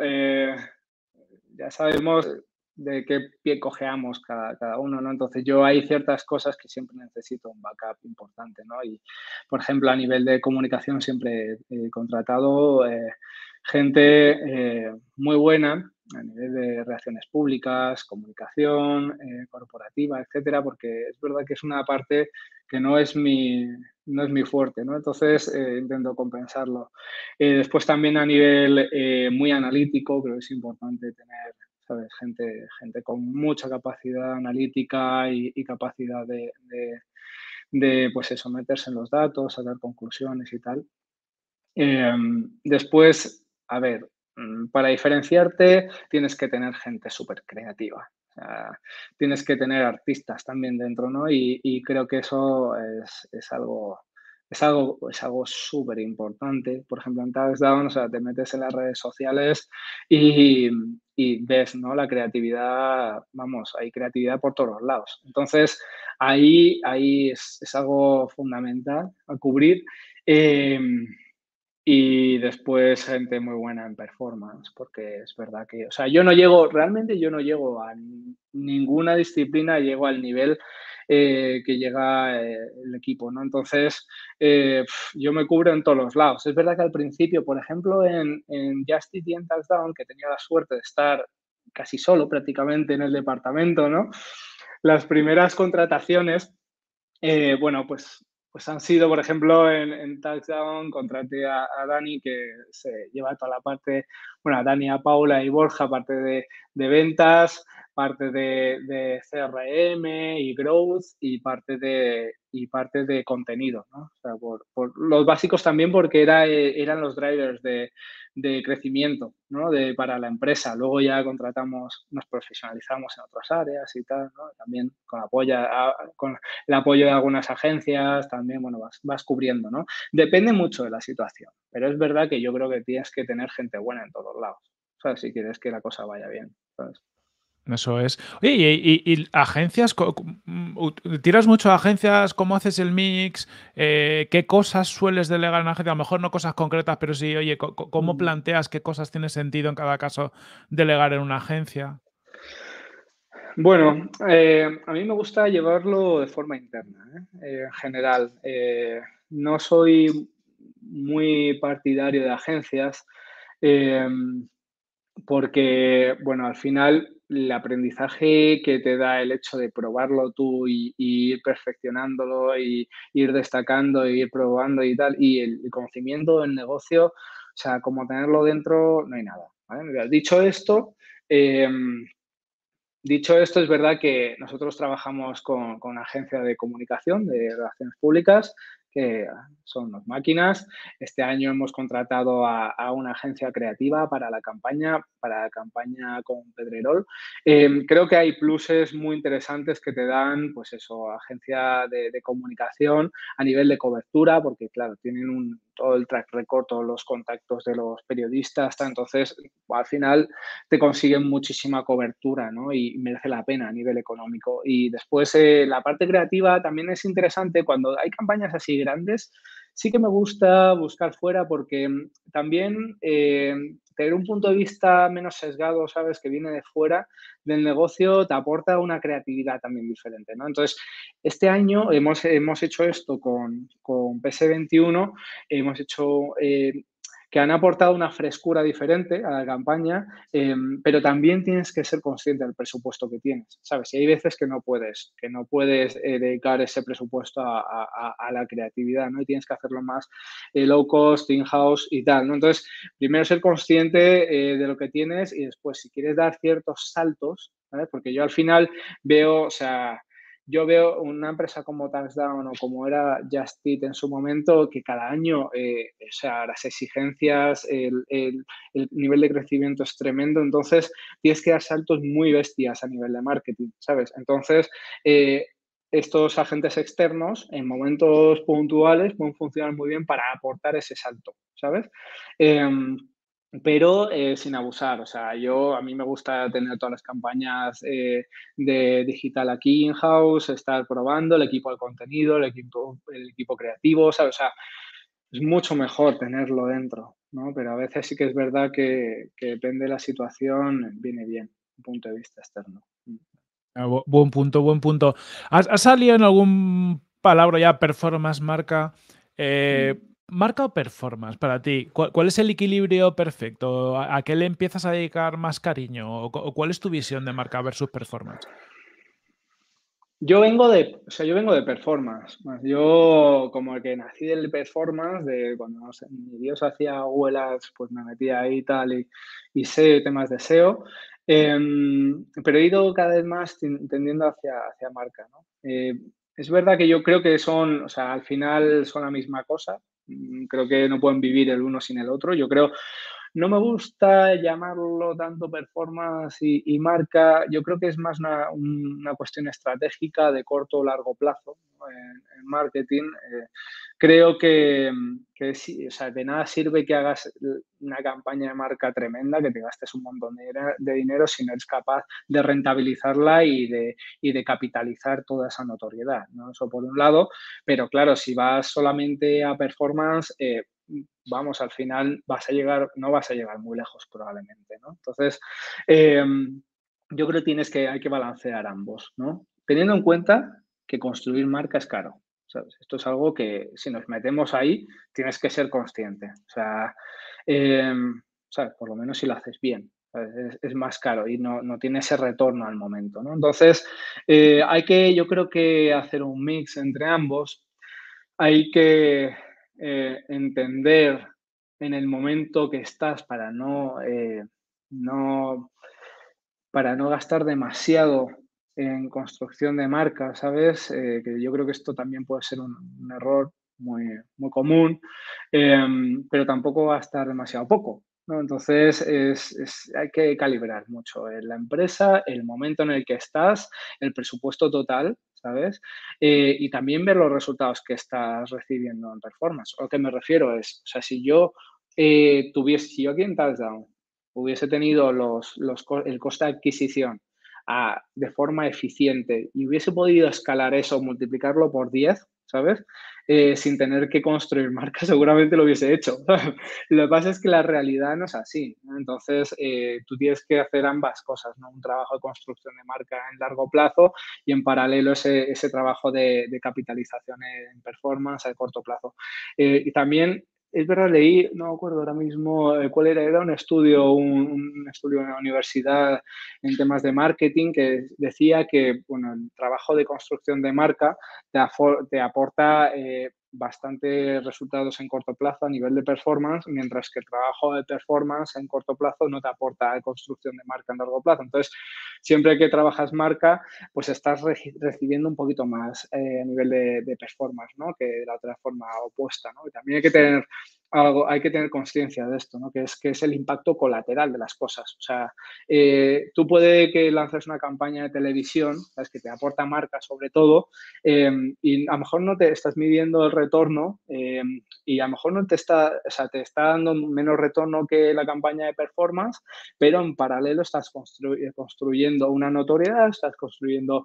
ya sabemos de qué pie cojeamos cada uno, ¿no? Entonces yo hay ciertas cosas que siempre necesito un backup importante, ¿no? Y, por ejemplo, a nivel de comunicación siempre he contratado gente muy buena a nivel de relaciones públicas, comunicación corporativa, etcétera, porque es verdad que es una parte que no es mi fuerte, ¿no? Entonces intento compensarlo. Después también a nivel muy analítico, creo que es importante tener, ¿sabes? Gente con mucha capacidad analítica y capacidad pues eso, meterse en los datos, sacar conclusiones y tal. Después, a ver, para diferenciarte tienes que tener gente súper creativa. O sea, tienes que tener artistas también dentro, ¿no? Y creo que eso es algo súper importante. Por ejemplo, en Touchdown, o sea, te metes en las redes sociales y, y ves, ¿no? La creatividad, vamos, hay creatividad por todos los lados. Entonces, ahí es algo fundamental a cubrir. Em, y después gente muy buena en performance, porque es verdad que, o sea, realmente yo no llego a ninguna disciplina, llego al nivel que llega el equipo, ¿no? Entonces, yo me cubro en todos los lados. Es verdad que al principio, por ejemplo, en Just Eat y en Touchdown, que tenía la suerte de estar casi solo prácticamente en el departamento, ¿no? Las primeras contrataciones bueno, pues han sido, por ejemplo, en Touchdown contraté a Dani, que se lleva toda la parte, bueno, a Dani, a Paula y Borja, parte de ventas, parte de CRM y growth y parte de contenido, ¿no? O sea, por los básicos también porque eran los drivers de crecimiento, ¿no? Para la empresa. Luego ya nos profesionalizamos en otras áreas y tal, ¿no? También con el apoyo de algunas agencias, también, bueno, vas cubriendo, ¿no? Depende mucho de la situación, pero es verdad que yo creo que tienes que tener gente buena en todos lados, ¿sabes? Si quieres que la cosa vaya bien, ¿sabes? Eso es. Oye, y agencias, ¿tiras mucho a agencias? ¿Cómo haces el mix? ¿Qué cosas sueles delegar en agencia? A lo mejor no cosas concretas, pero sí, oye, ¿cómo Mm. planteas qué cosas tiene sentido en cada caso delegar en una agencia? Bueno, a mí me gusta llevarlo de forma interna, en general. No soy muy partidario de agencias. em, Porque, bueno, al final el aprendizaje que te da el hecho de probarlo tú y ir perfeccionándolo y ir destacando e ir probando y tal, y el conocimiento del negocio, o sea, como tenerlo dentro, no hay nada, ¿vale? Mira, em, dicho esto, es verdad que nosotros trabajamos con agencia de comunicación, de relaciones públicas, que son unas máquinas. Este año hemos contratado a una agencia creativa para la campaña con Pedrerol. Creo que hay pluses muy interesantes que te dan, pues eso, agencia de comunicación a nivel de cobertura, porque claro, tienen todo el track record, todos los contactos de los periodistas, entonces al final te consiguen muchísima cobertura, ¿no? Y merece la pena a nivel económico. Y después la parte creativa también es interesante cuando hay campañas así grandes. Sí que me gusta buscar fuera porque también tener un punto de vista menos sesgado, ¿sabes? Que viene de fuera del negocio, te aporta una creatividad también diferente, ¿no? Entonces, este año hemos hecho esto con PS21, hemos hecho que han aportado una frescura diferente a la campaña, pero también tienes que ser consciente del presupuesto que tienes, ¿sabes? Y hay veces que no puedes dedicar ese presupuesto a la creatividad, ¿no? Y tienes que hacerlo más low cost, in-house y tal, ¿no? Entonces, primero ser consciente de lo que tienes y después, si quieres dar ciertos saltos, ¿vale? Porque yo al final veo, o sea, yo veo una empresa como Touchdown o como era Just Eat en su momento, que cada año, o sea, las exigencias, el nivel de crecimiento es tremendo, entonces tienes que dar saltos muy bestias a nivel de marketing, ¿sabes? Entonces, eh, estos agentes externos en momentos puntuales pueden funcionar muy bien para aportar ese salto, ¿sabes? Em, pero sin abusar, o sea, a mí me gusta tener todas las campañas de digital aquí in-house, estar probando el equipo de contenido, el equipo creativo, ¿sabes? O sea, es mucho mejor tenerlo dentro, ¿no? Pero a veces sí que es verdad que depende de la situación, viene bien, un punto de vista externo. Buen punto, buen punto. ¿Has salido en algún palabra ya performance, marca? Mm. ¿Marca o performance para ti? ¿Cuál es el equilibrio perfecto? ¿A qué le empiezas a dedicar más cariño? ¿O cuál es tu visión de marca versus performance? Yo vengo de performance. Yo como el que nací del performance, de cuando no sé, mi Dios hacía abuelas, pues me metía ahí y tal, y sé temas de SEO. Pero he ido cada vez más tendiendo hacia marca, ¿no? Es verdad que yo creo que o sea, al final son la misma cosa. Creo que no pueden vivir el uno sin el otro. Yo creo, no me gusta llamarlo tanto performance y marca. Yo creo que es más una cuestión estratégica de corto o largo plazo, ¿no? En marketing. Creo que sí, o sea, de nada sirve que hagas una campaña de marca tremenda, que te gastes un montón de dinero si no eres capaz de rentabilizarla y de capitalizar toda esa notoriedad, ¿no? Eso por un lado, pero claro, si vas solamente a performance, vamos, al final no vas a llegar muy lejos probablemente, ¿no? Entonces, yo creo que hay que balancear ambos, ¿no? Teniendo en cuenta que construir marca es caro, ¿sabes? Esto es algo que si nos metemos ahí, tienes que ser consciente. O sea, ¿sabes? Por lo menos si lo haces bien. ¿Sabes? Es más caro y no tiene ese retorno al momento, ¿no? Entonces, yo creo que hacer un mix entre ambos. Hay que entender en el momento que estás no, para no gastar demasiado en construcción de marca, ¿sabes? Que yo creo que esto también puede ser un error muy, muy común, pero tampoco gastar demasiado poco, ¿no? Entonces, hay que calibrar mucho la empresa, el momento en el que estás, el presupuesto total, ¿sabes? Y también ver los resultados que estás recibiendo en performance. A lo que me refiero es, o sea, si yo aquí en Touchdown hubiese tenido el coste de adquisición de forma eficiente y hubiese podido escalar eso, multiplicarlo por 10, ¿sabes? Sin tener que construir marca, seguramente lo hubiese hecho. Lo que pasa es que la realidad no es así, ¿no? Entonces, tú tienes que hacer ambas cosas, ¿no? Un trabajo de construcción de marca en largo plazo y en paralelo ese trabajo de capitalización en performance a corto plazo. Y también es verdad, leí, no me acuerdo ahora mismo cuál era un estudio, un estudio en la universidad en temas de marketing que decía que, bueno, el trabajo de construcción de marca te aporta bastante resultados en corto plazo a nivel de performance, mientras que el trabajo de performance en corto plazo no te aporta construcción de marca en largo plazo. Entonces, siempre que trabajas marca, pues estás recibiendo un poquito más a nivel de performance, ¿no? Que de la otra forma opuesta, ¿no? Y también hay que tener conciencia de esto, ¿no? Que es el impacto colateral de las cosas. O sea, tú puede que lances una campaña de televisión, ¿sabes? Que te aporta marca sobre todo, y a lo mejor no te estás midiendo el retorno y a lo mejor no te está, o sea, te está dando menos retorno que la campaña de performance, pero en paralelo estás construyendo una notoriedad, estás construyendo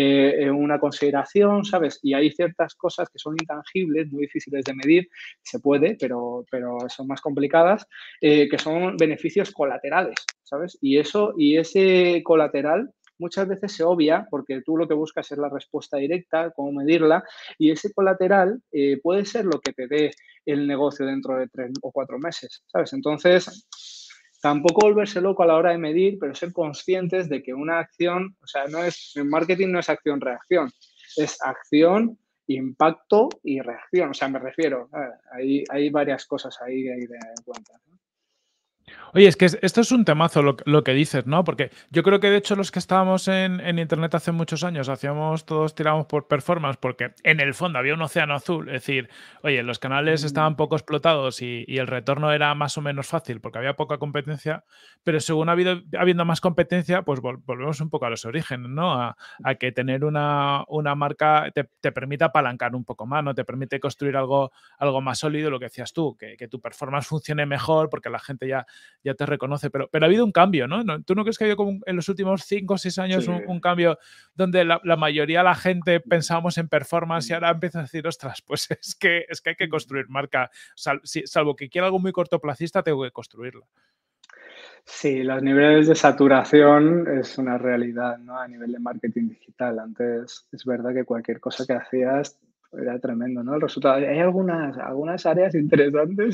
una consideración, ¿sabes? Y hay ciertas cosas que son intangibles, muy difíciles de medir, se puede, pero son más complicadas, que son beneficios colaterales, ¿sabes? Y ese colateral muchas veces se obvia porque tú lo que buscas es la respuesta directa, cómo medirla, y ese colateral puede ser lo que te dé el negocio dentro de 3 o 4 meses, ¿sabes? Entonces, tampoco volverse loco a la hora de medir, pero ser conscientes de que una acción, o sea, en marketing no es acción-reacción, es acción, impacto y reacción. O sea, me refiero, hay varias cosas ahí que hay que tener en cuenta, ¿no? Oye, es que esto es un temazo lo que dices, ¿no? Porque yo creo que de hecho los que estábamos en Internet hace muchos años hacíamos, todos tirábamos por performance porque en el fondo había un océano azul. Es decir, oye, los canales Mm, estaban poco explotados y el retorno era más o menos fácil porque había poca competencia, pero según habiendo más competencia, pues volvemos un poco a los orígenes, ¿no? A que tener una marca te permita apalancar un poco más, ¿no? Te permite construir algo más sólido, lo que decías tú, que tu performance funcione mejor porque la gente ya te reconoce, pero ha habido un cambio, ¿no? ¿Tú no crees que ha habido como en los últimos 5 o 6 sí. años un cambio donde la mayoría de la gente pensábamos en performance y ahora empieza a decir, ostras, pues es que hay que construir marca, salvo que quiera algo muy cortoplacista, tengo que construirla. Sí, los niveles de saturación es una realidad, ¿no? A nivel de marketing digital. Antes es verdad que cualquier cosa que hacías era tremendo, ¿no? El resultado. Hay algunas áreas interesantes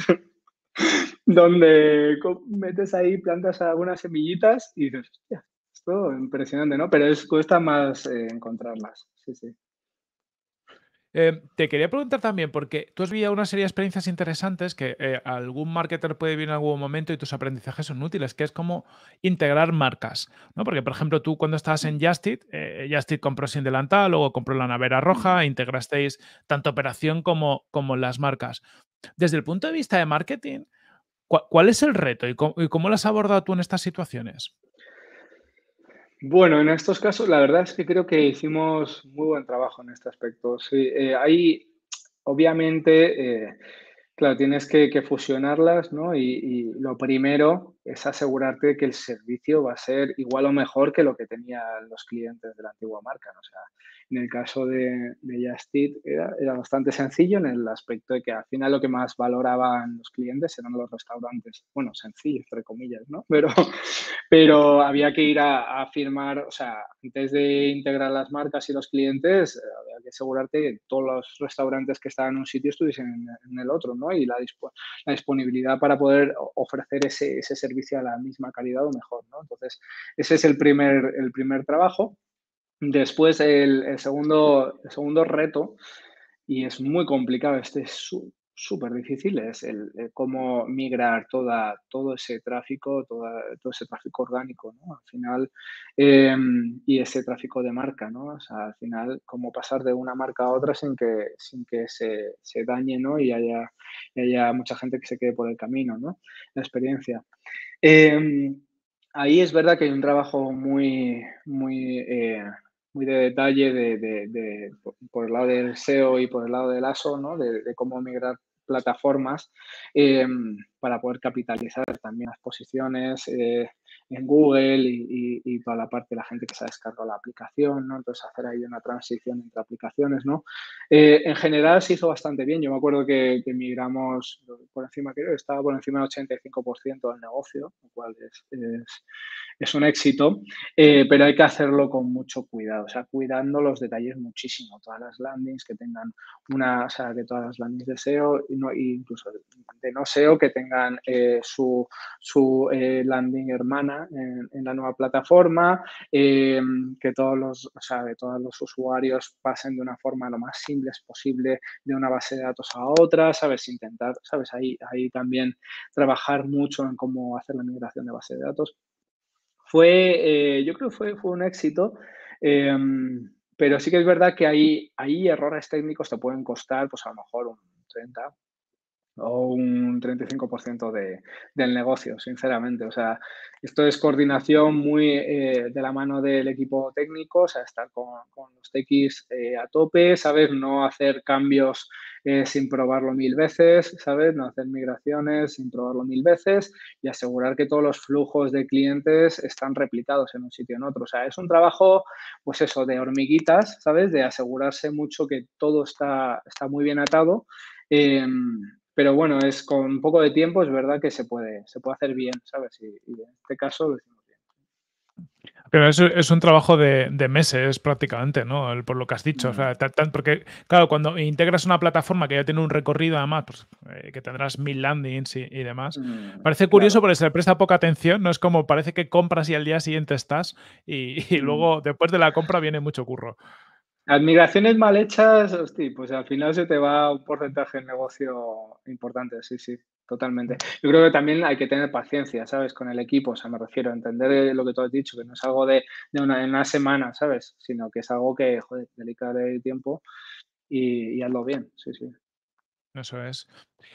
donde metes ahí, plantas algunas semillitas y dices, hostia, esto impresionante, ¿no? Pero cuesta más encontrarlas. Sí, sí. Te quería preguntar también, porque tú has vivido una serie de experiencias interesantes que algún marketer puede vivir en algún momento y tus aprendizajes son útiles, que es como integrar marcas, ¿no? Porque, por ejemplo, tú cuando estabas en Mm, Just Eat compró Sin Delantal, luego compró la Nevera mm. Roja, integrasteis tanto operación como las marcas. Desde el punto de vista de marketing, ¿cuál es el reto y cómo lo has abordado tú en estas situaciones? Bueno, en estos casos, la verdad es que creo que hicimos muy buen trabajo en este aspecto. Sí, hay, obviamente, claro, tienes que fusionarlas, ¿no? Y lo primero es asegurarte de que el servicio va a ser igual o mejor que lo que tenían los clientes de la antigua marca, ¿no? O sea, en el caso de Just Eat era bastante sencillo en el aspecto de que al final lo que más valoraban los clientes eran los restaurantes. Bueno, sencillo, entre comillas, ¿no? Pero había que ir a firmar, o sea, antes de integrar las marcas y los clientes, había que asegurarte que todos los restaurantes que estaban en un sitio estuviesen en el otro, ¿no? Y la disponibilidad para poder ofrecer ese servicio a la misma calidad o mejor, ¿no? Entonces, ese es el primer trabajo. Después, el segundo reto, y es muy complicado, es súper difícil, es el cómo migrar todo ese tráfico, todo ese tráfico orgánico, ¿no? Al final, y ese tráfico de marca, ¿no? O sea, al final, cómo pasar de una marca a otra sin que se dañe, ¿no? Y haya mucha gente que se quede por el camino, ¿no? La experiencia. Em, Ahí es verdad que hay un trabajo muy de detalle por el lado del SEO y por el lado del ASO, ¿no? De cómo migrar plataformas para poder capitalizar también las posiciones en Google y toda la parte de la gente que se ha descargado la aplicación, ¿no? Entonces hacer ahí una transición entre aplicaciones, ¿no? En general se hizo bastante bien. Yo me acuerdo que migramos por encima, creo que estaba por encima del 85% del negocio, lo cual es un éxito, pero hay que hacerlo con mucho cuidado, o sea, cuidando los detalles muchísimo. Todas las landings que tengan o sea, que todas las landings de SEO, incluso de no SEO, que tengan su landing hermana, mañana en la nueva plataforma, que todos los usuarios pasen de una forma lo más simples posible de una base de datos a otra, ¿sabes? Intentar, ¿sabes? Ahí también trabajar mucho en cómo hacer la migración de base de datos. Yo creo que fue un éxito, pero sí que es verdad que hay errores técnicos te pueden costar, pues, a lo mejor un 30 o un 35% del negocio, sinceramente. O sea, esto es coordinación muy de la mano del equipo técnico, o sea, estar con los techis a tope, ¿sabes? No hacer cambios sin probarlo 1000 veces, ¿sabes? No hacer migraciones sin probarlo 1000 veces y asegurar que todos los flujos de clientes están replicados en un sitio o en otro. O sea, es un trabajo, pues eso, de hormiguitas, ¿sabes? De asegurarse mucho que todo está muy bien atado. Pero bueno, es con un poco de tiempo, es verdad que se puede hacer bien, ¿sabes? Y en este caso lo hicimos bien. Pero es un trabajo de meses prácticamente, ¿no? Por lo que has dicho. O Mm, sea, porque, claro, cuando integras una plataforma que ya tiene un recorrido, además, pues, que tendrás 1000 landings y demás, parece curioso claro. porque se le presta poca atención, no es como parece que compras y al día siguiente estás y Mm. luego después de la compra viene mucho curro. Las migraciones mal hechas, hosti, pues al final se te va un porcentaje del negocio importante, sí, sí, totalmente. Yo creo que también hay que tener paciencia, ¿sabes? Con el equipo, o sea, me refiero a entender lo que tú has dicho, que no es algo en una semana, ¿sabes? Sino que es algo que, joder, dedicarle tiempo y hazlo bien, sí, sí. Eso es.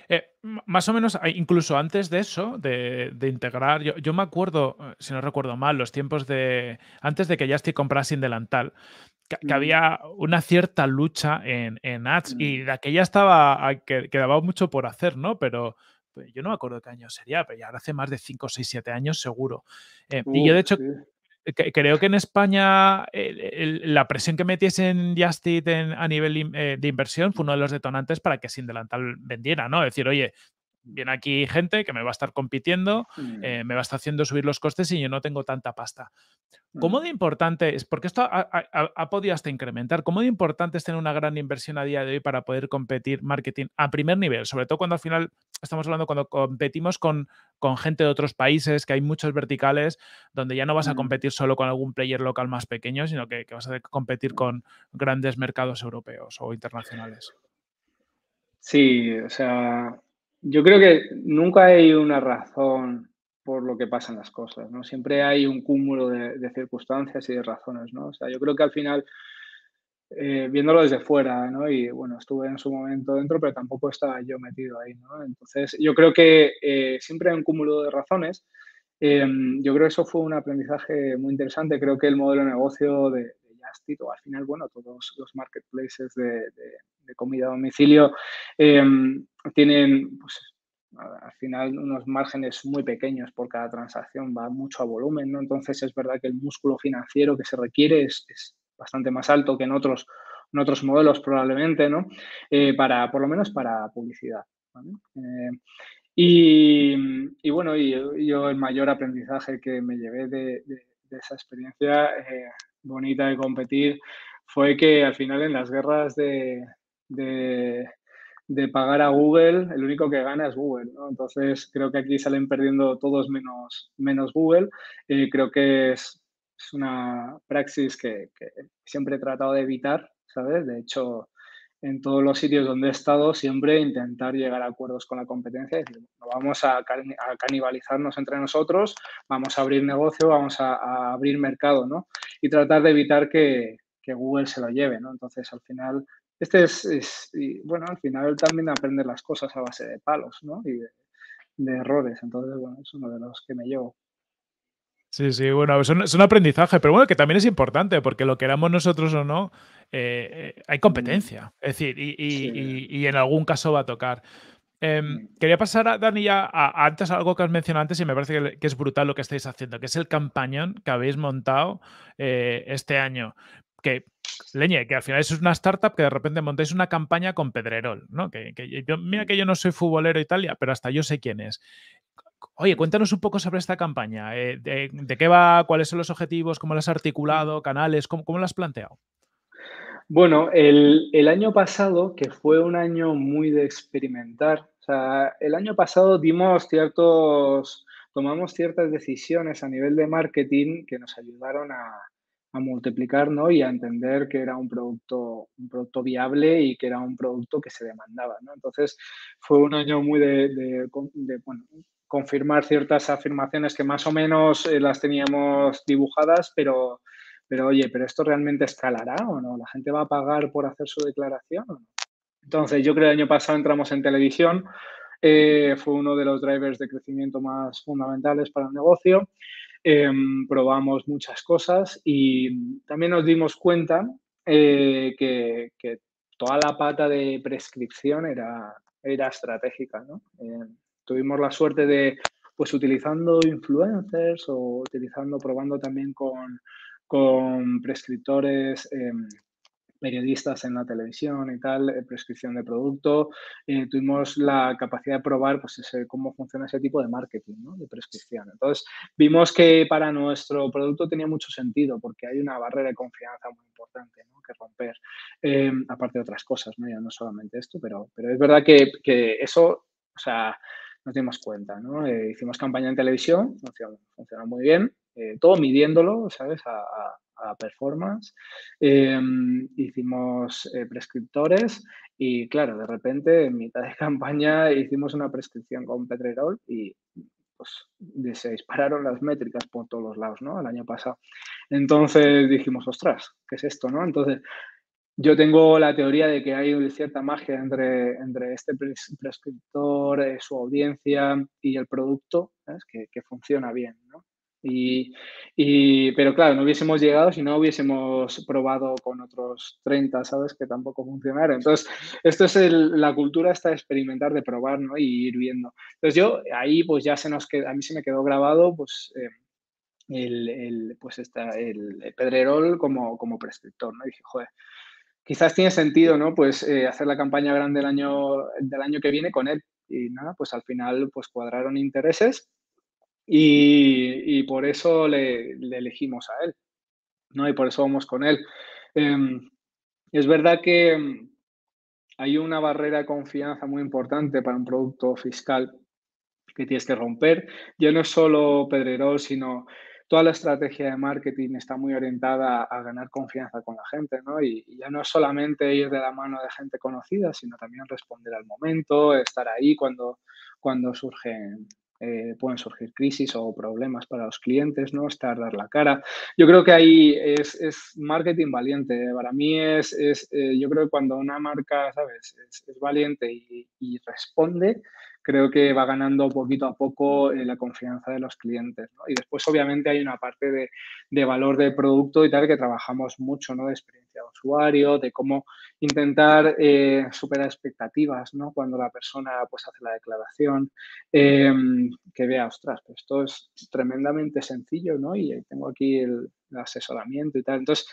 Más o menos, incluso antes de eso, de integrar, yo me acuerdo, si no recuerdo mal, los tiempos antes de que Justy comprase Sin Delantal, que Mm, había una cierta lucha en ads y mm, de aquella estaba, que quedaba mucho por hacer, ¿no? Pero pues, yo no me acuerdo qué año sería, pero ya hace más de 5 6 7 años seguro. Y yo, de hecho, sí. creo que en España la presión que metiese en Just Eat a nivel de inversión fue uno de los detonantes para que Sin Delantal vendiera, ¿no? Decir, oye, viene aquí gente que me va a estar compitiendo, Mm, me va a estar haciendo subir los costes y yo no tengo tanta pasta. ¿Cómo mm. de importante es? Porque esto ha podido hasta incrementar. ¿Cómo de importante es tener una gran inversión a día de hoy para poder competir marketing a primer nivel? Sobre todo cuando al final estamos hablando cuando competimos con gente de otros países, que hay muchos verticales donde ya no vas a Mm. competir solo con algún player local más pequeño, sino que vas a tener que competir con grandes mercados europeos o internacionales. Sí, o sea, yo creo que nunca hay una razón por lo que pasan las cosas, ¿no? Siempre hay un cúmulo de circunstancias y de razones, ¿no? O sea, yo creo que al final, viéndolo desde fuera, ¿no? Y bueno, estuve en su momento dentro, pero tampoco estaba yo metido ahí, ¿no? Entonces, yo creo que siempre hay un cúmulo de razones. Yo creo que eso fue un aprendizaje muy interesante. Creo que el modelo de negocio de Just Eat, o al final, bueno, todos los marketplaces de comida a domicilio, tienen, pues, al final unos márgenes muy pequeños por cada transacción, va mucho a volumen, ¿no? Entonces es verdad que el músculo financiero que se requiere es bastante más alto que en otros modelos probablemente, ¿no? Por lo menos para publicidad, ¿vale? Y bueno, yo el mayor aprendizaje que me llevé de esa experiencia bonita de competir fue que al final en las guerras de, de pagar a Google, el único que gana es Google, ¿no? Entonces creo que aquí salen perdiendo todos menos Google. Creo que es una praxis que siempre he tratado de evitar, ¿sabes? De hecho, en todos los sitios donde he estado, siempre intentar llegar a acuerdos con la competencia y decir, no vamos a canibalizarnos entre nosotros, vamos a abrir negocio, vamos a abrir mercado, ¿no? Y tratar de evitar que Google se lo lleve, ¿no? Entonces, al final, y bueno, al final también aprender las cosas a base de palos, ¿no? Y de errores. Entonces, bueno, es uno de los que me llevo. Sí, sí, bueno, es un aprendizaje, pero bueno, que también es importante, porque lo queramos nosotros o no, hay Mm, competencia. Es decir, sí. y en algún caso va a tocar. Mm, Quería pasar a Dani ya antes algo que has mencionado antes y me parece que es brutal lo que estáis haciendo, que es el campañón que habéis montado este año. Que, leñe, que al final es una startup que de repente montáis una campaña con Pedrerol, ¿no? Mira que yo no soy futbolero y tal, pero hasta yo sé quién es. Oye, cuéntanos un poco sobre esta campaña. ¿De qué va? ¿Cuáles son los objetivos? ¿Cómo lo has mm. articulado? ¿Canales? ¿Cómo lo has planteado? Bueno, el año pasado, que fue un año muy de experimentar, o sea, el año pasado dimos ciertos tomamos ciertas decisiones a nivel de marketing que nos ayudaron a multiplicar, ¿no? Y a entender que era un producto viable y que era un producto que se demandaba, ¿no? Entonces, fue un año muy bueno, confirmar ciertas afirmaciones que más o menos las teníamos dibujadas, pero oye, ¿pero esto realmente escalará o no? ¿La gente va a pagar por hacer su declaración o no? Entonces, yo creo que el año pasado entramos en televisión, fue uno de los drivers de crecimiento más fundamentales para el negocio. Probamos muchas cosas y también nos dimos cuenta que toda la pata de prescripción era estratégica, ¿no? Tuvimos la suerte de, pues utilizando influencers o utilizando, probando también con prescriptores, periodistas en la televisión y tal, prescripción de producto, tuvimos la capacidad de probar pues cómo funciona ese tipo de marketing, ¿no? De prescripción. Entonces, vimos que para nuestro producto tenía mucho sentido porque hay una barrera de confianza muy importante, ¿no? Que romper, aparte de otras cosas, ¿no? Ya no solamente esto, pero es verdad que eso, o sea, nos dimos cuenta, ¿no? Hicimos campaña en televisión, funcionó muy bien, todo midiéndolo, ¿sabes? A performance. Hicimos prescriptores y claro, de repente en mitad de campaña hicimos una prescripción con Pedrerol y pues se dispararon las métricas por todos los lados, ¿no? El año pasado. Entonces dijimos, ostras, ¿qué es esto, no? Entonces, yo tengo la teoría de que hay cierta magia entre este prescriptor, su audiencia y el producto, ¿sabes? Que funciona bien, ¿no? Y, pero claro, no hubiésemos llegado si no hubiésemos probado con otros 30, ¿sabes? Que tampoco funcionaron. Entonces, esto es la cultura esta de experimentar, de probar, ¿no? Y ir viendo. Entonces yo ahí pues ya a mí se me quedó grabado pues el Pedrerol como prescriptor, ¿no? Y dije, joder, quizás tiene sentido, ¿no? Pues hacer la campaña grande del año que viene con él. Y nada, pues al final pues cuadraron intereses y por eso le elegimos a él, ¿no? Y por eso vamos con él. Em, es verdad que hay una barrera de confianza muy importante para un producto fiscal que tienes que romper. Ya no es solo Pedrerol, sino toda la estrategia de marketing está muy orientada a ganar confianza con la gente, ¿no? Y ya no es solamente ir de la mano de gente conocida, sino también responder al momento, estar ahí cuando pueden surgir crisis o problemas para los clientes, ¿no? Dar la cara. Yo creo que ahí es marketing valiente. Para mí yo creo que cuando una marca, ¿sabes? Es valiente y responde, creo que va ganando poquito a poco la confianza de los clientes, ¿no? Y después, obviamente, hay una parte de valor del producto y tal que trabajamos mucho, ¿no? De experiencia de usuario, de cómo intentar superar expectativas, ¿no? Cuando la persona pues hace la declaración, que vea, ostras, pues esto es tremendamente sencillo, ¿no? Y tengo aquí el asesoramiento y tal. Entonces,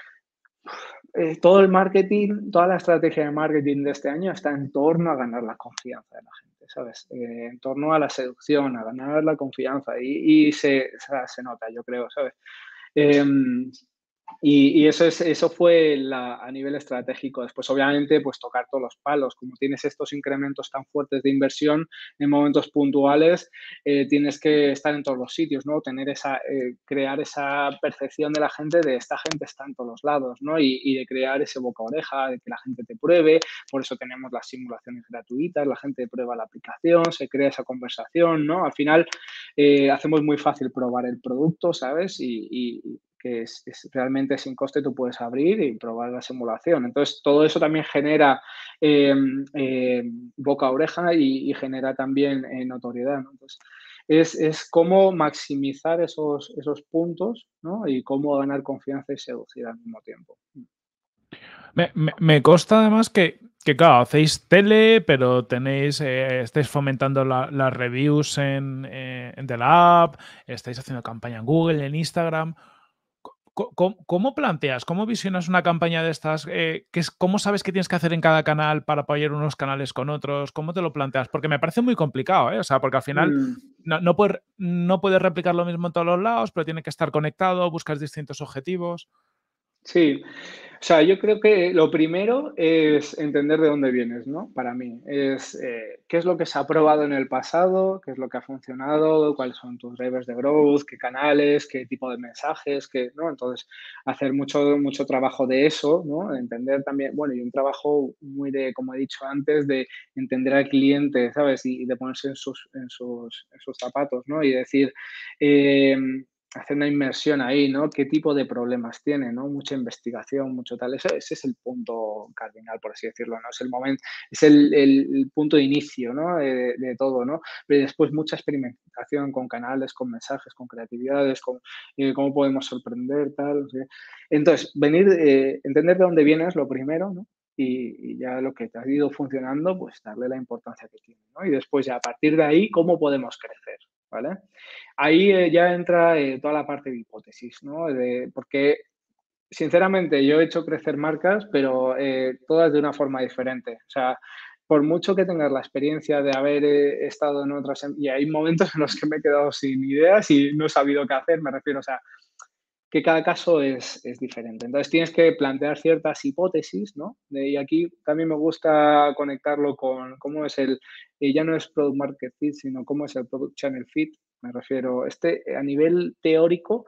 todo el marketing, toda la estrategia de marketing de este año está en torno a ganar la confianza de la gente, ¿sabes? En torno a la seducción, a ganar la confianza y se nota, yo creo, ¿sabes? Em, y eso fue a nivel estratégico. Después, obviamente, pues tocar todos los palos. Como tienes estos incrementos tan fuertes de inversión en momentos puntuales, tienes que estar en todos los sitios, ¿no? Crear esa percepción de la gente de esta gente está en todos los lados, ¿no? Y de crear ese boca a oreja, de que la gente te pruebe. Por eso tenemos las simulaciones gratuitas, la gente prueba la aplicación, se crea esa conversación, ¿no? Al final, hacemos muy fácil probar el producto, ¿sabes? Y que realmente sin coste tú puedes abrir y probar la simulación. Entonces, todo eso también genera boca a oreja y genera también notoriedad, ¿no? Entonces, es cómo maximizar esos puntos, ¿no? Y cómo ganar confianza y seducir al mismo tiempo. Me consta además claro, hacéis tele, pero estáis fomentando las reviews de la app, estáis haciendo campaña en Google, en Instagram. ¿Cómo planteas, cómo visionas una campaña de estas? ¿Cómo sabes qué tienes que hacer en cada canal para apoyar unos canales con otros? ¿Cómo te lo planteas? Porque me parece muy complicado, ¿eh? O sea, porque al final Mm. no puedes replicar lo mismo en todos los lados, pero tiene que estar conectado, buscas distintos objetivos. Sí, o sea, yo creo que lo primero es entender de dónde vienes, ¿no? Para mí, es qué es lo que se ha probado en el pasado, qué es lo que ha funcionado, cuáles son tus drivers de growth, qué canales, qué tipo de mensajes, qué, ¿no? Entonces, hacer mucho trabajo de eso, ¿no? De entender también, bueno, y un trabajo muy de, como he dicho antes, de entender al cliente, ¿sabes? Y de ponerse en sus zapatos, ¿no? Y decir, eh, hacer una inmersión ahí, ¿no? ¿Qué tipo de problemas tiene, ¿no? Mucha investigación, mucho tal. Ese es el punto cardinal, por así decirlo, ¿no? Es el momento, es el punto de inicio, ¿no? De todo, ¿no? Pero después mucha experimentación con canales, con mensajes, con creatividades, con cómo podemos sorprender, tal. No sé. Entonces, entender de dónde vienes, lo primero, ¿no? Y ya lo que te ha ido funcionando, pues darle la importancia que tiene, ¿no? Y después ya a partir de ahí, ¿cómo podemos crecer? ¿Vale? Ahí ya entra toda la parte de hipótesis, ¿no? Porque, sinceramente, yo he hecho crecer marcas, pero todas de una forma diferente. O sea, por mucho que tengas la experiencia de haber estado en otras, y hay momentos en los que me he quedado sin ideas y no he sabido qué hacer, me refiero, o sea, que cada caso es diferente. Entonces tienes que plantear ciertas hipótesis, ¿no? Y aquí también me gusta conectarlo con cómo es ya no es Product Market Fit, sino cómo es el Product Channel Fit. Me refiero, a nivel teórico,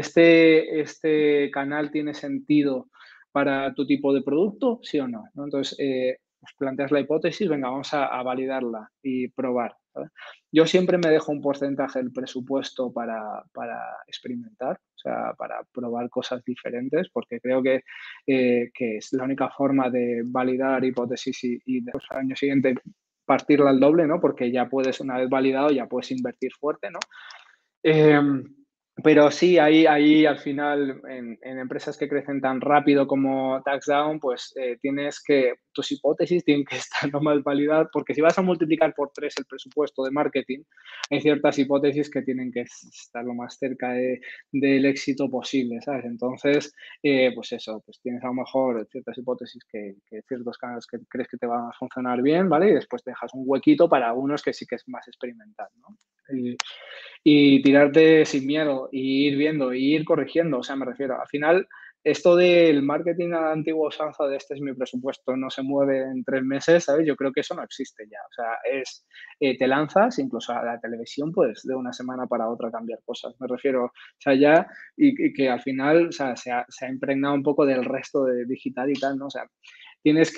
este canal tiene sentido para tu tipo de producto, sí o no, ¿no? Entonces, pues planteas la hipótesis, venga, vamos a validarla y probar, ¿sabes? Yo siempre me dejo un porcentaje del presupuesto para experimentar, o sea, para probar cosas diferentes, porque creo que es la única forma de validar hipótesis y después al año siguiente partirla al doble, ¿no? Porque ya puedes, una vez validado, ya puedes invertir fuerte, ¿no? Em, pero sí, ahí al final, en empresas que crecen tan rápido como TaxDown, pues tienes que, tus hipótesis tienen que estar lo más validadas, porque si vas a multiplicar por 3 el presupuesto de marketing, hay ciertas hipótesis que tienen que estar lo más cerca del éxito posible, ¿sabes? Entonces, pues eso, pues tienes a lo mejor ciertas hipótesis que ciertos canales que crees que te van a funcionar bien, ¿vale? Y después te dejas un huequito para unos que sí que es más experimental, ¿no? Y tirarte sin miedo y ir viendo y ir corrigiendo. O sea, me refiero, al final, esto del marketing a la antigua usanza de este es mi presupuesto, no se mueve en 3 meses, ¿sabes? Yo creo que eso no existe ya. O sea, te lanzas, incluso a la televisión, pues de una semana para otra cambiar cosas. Me refiero, o sea, ya, y que al final, o sea, se ha impregnado un poco del resto de digital y tal, ¿no? O sea, tienes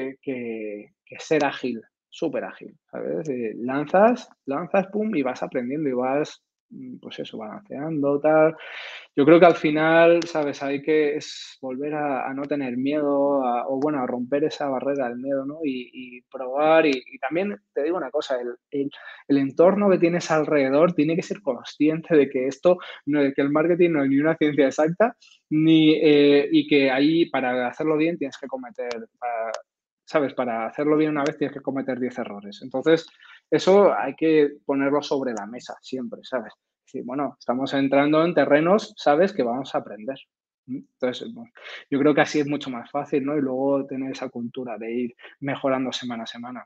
que ser ágil, súper ágil, ¿sabes? Lanzas, pum, y vas aprendiendo y vas, pues eso, balanceando, tal. Yo creo que al final, ¿sabes? Hay que volver a no tener miedo, o bueno, a romper esa barrera del miedo, ¿no? Y probar. Y también te digo una cosa, el entorno que tienes alrededor tiene que ser consciente de que de que el marketing no es ni una ciencia exacta, y que ahí para hacerlo bien tienes que ¿sabes? Para hacerlo bien una vez tienes que cometer 10 errores. Entonces, eso hay que ponerlo sobre la mesa siempre, ¿sabes? Sí, bueno, estamos entrando en terrenos, ¿sabes? Que vamos a aprender. Entonces, bueno, yo creo que así es mucho más fácil, ¿no? Y luego tener esa cultura de ir mejorando semana a semana.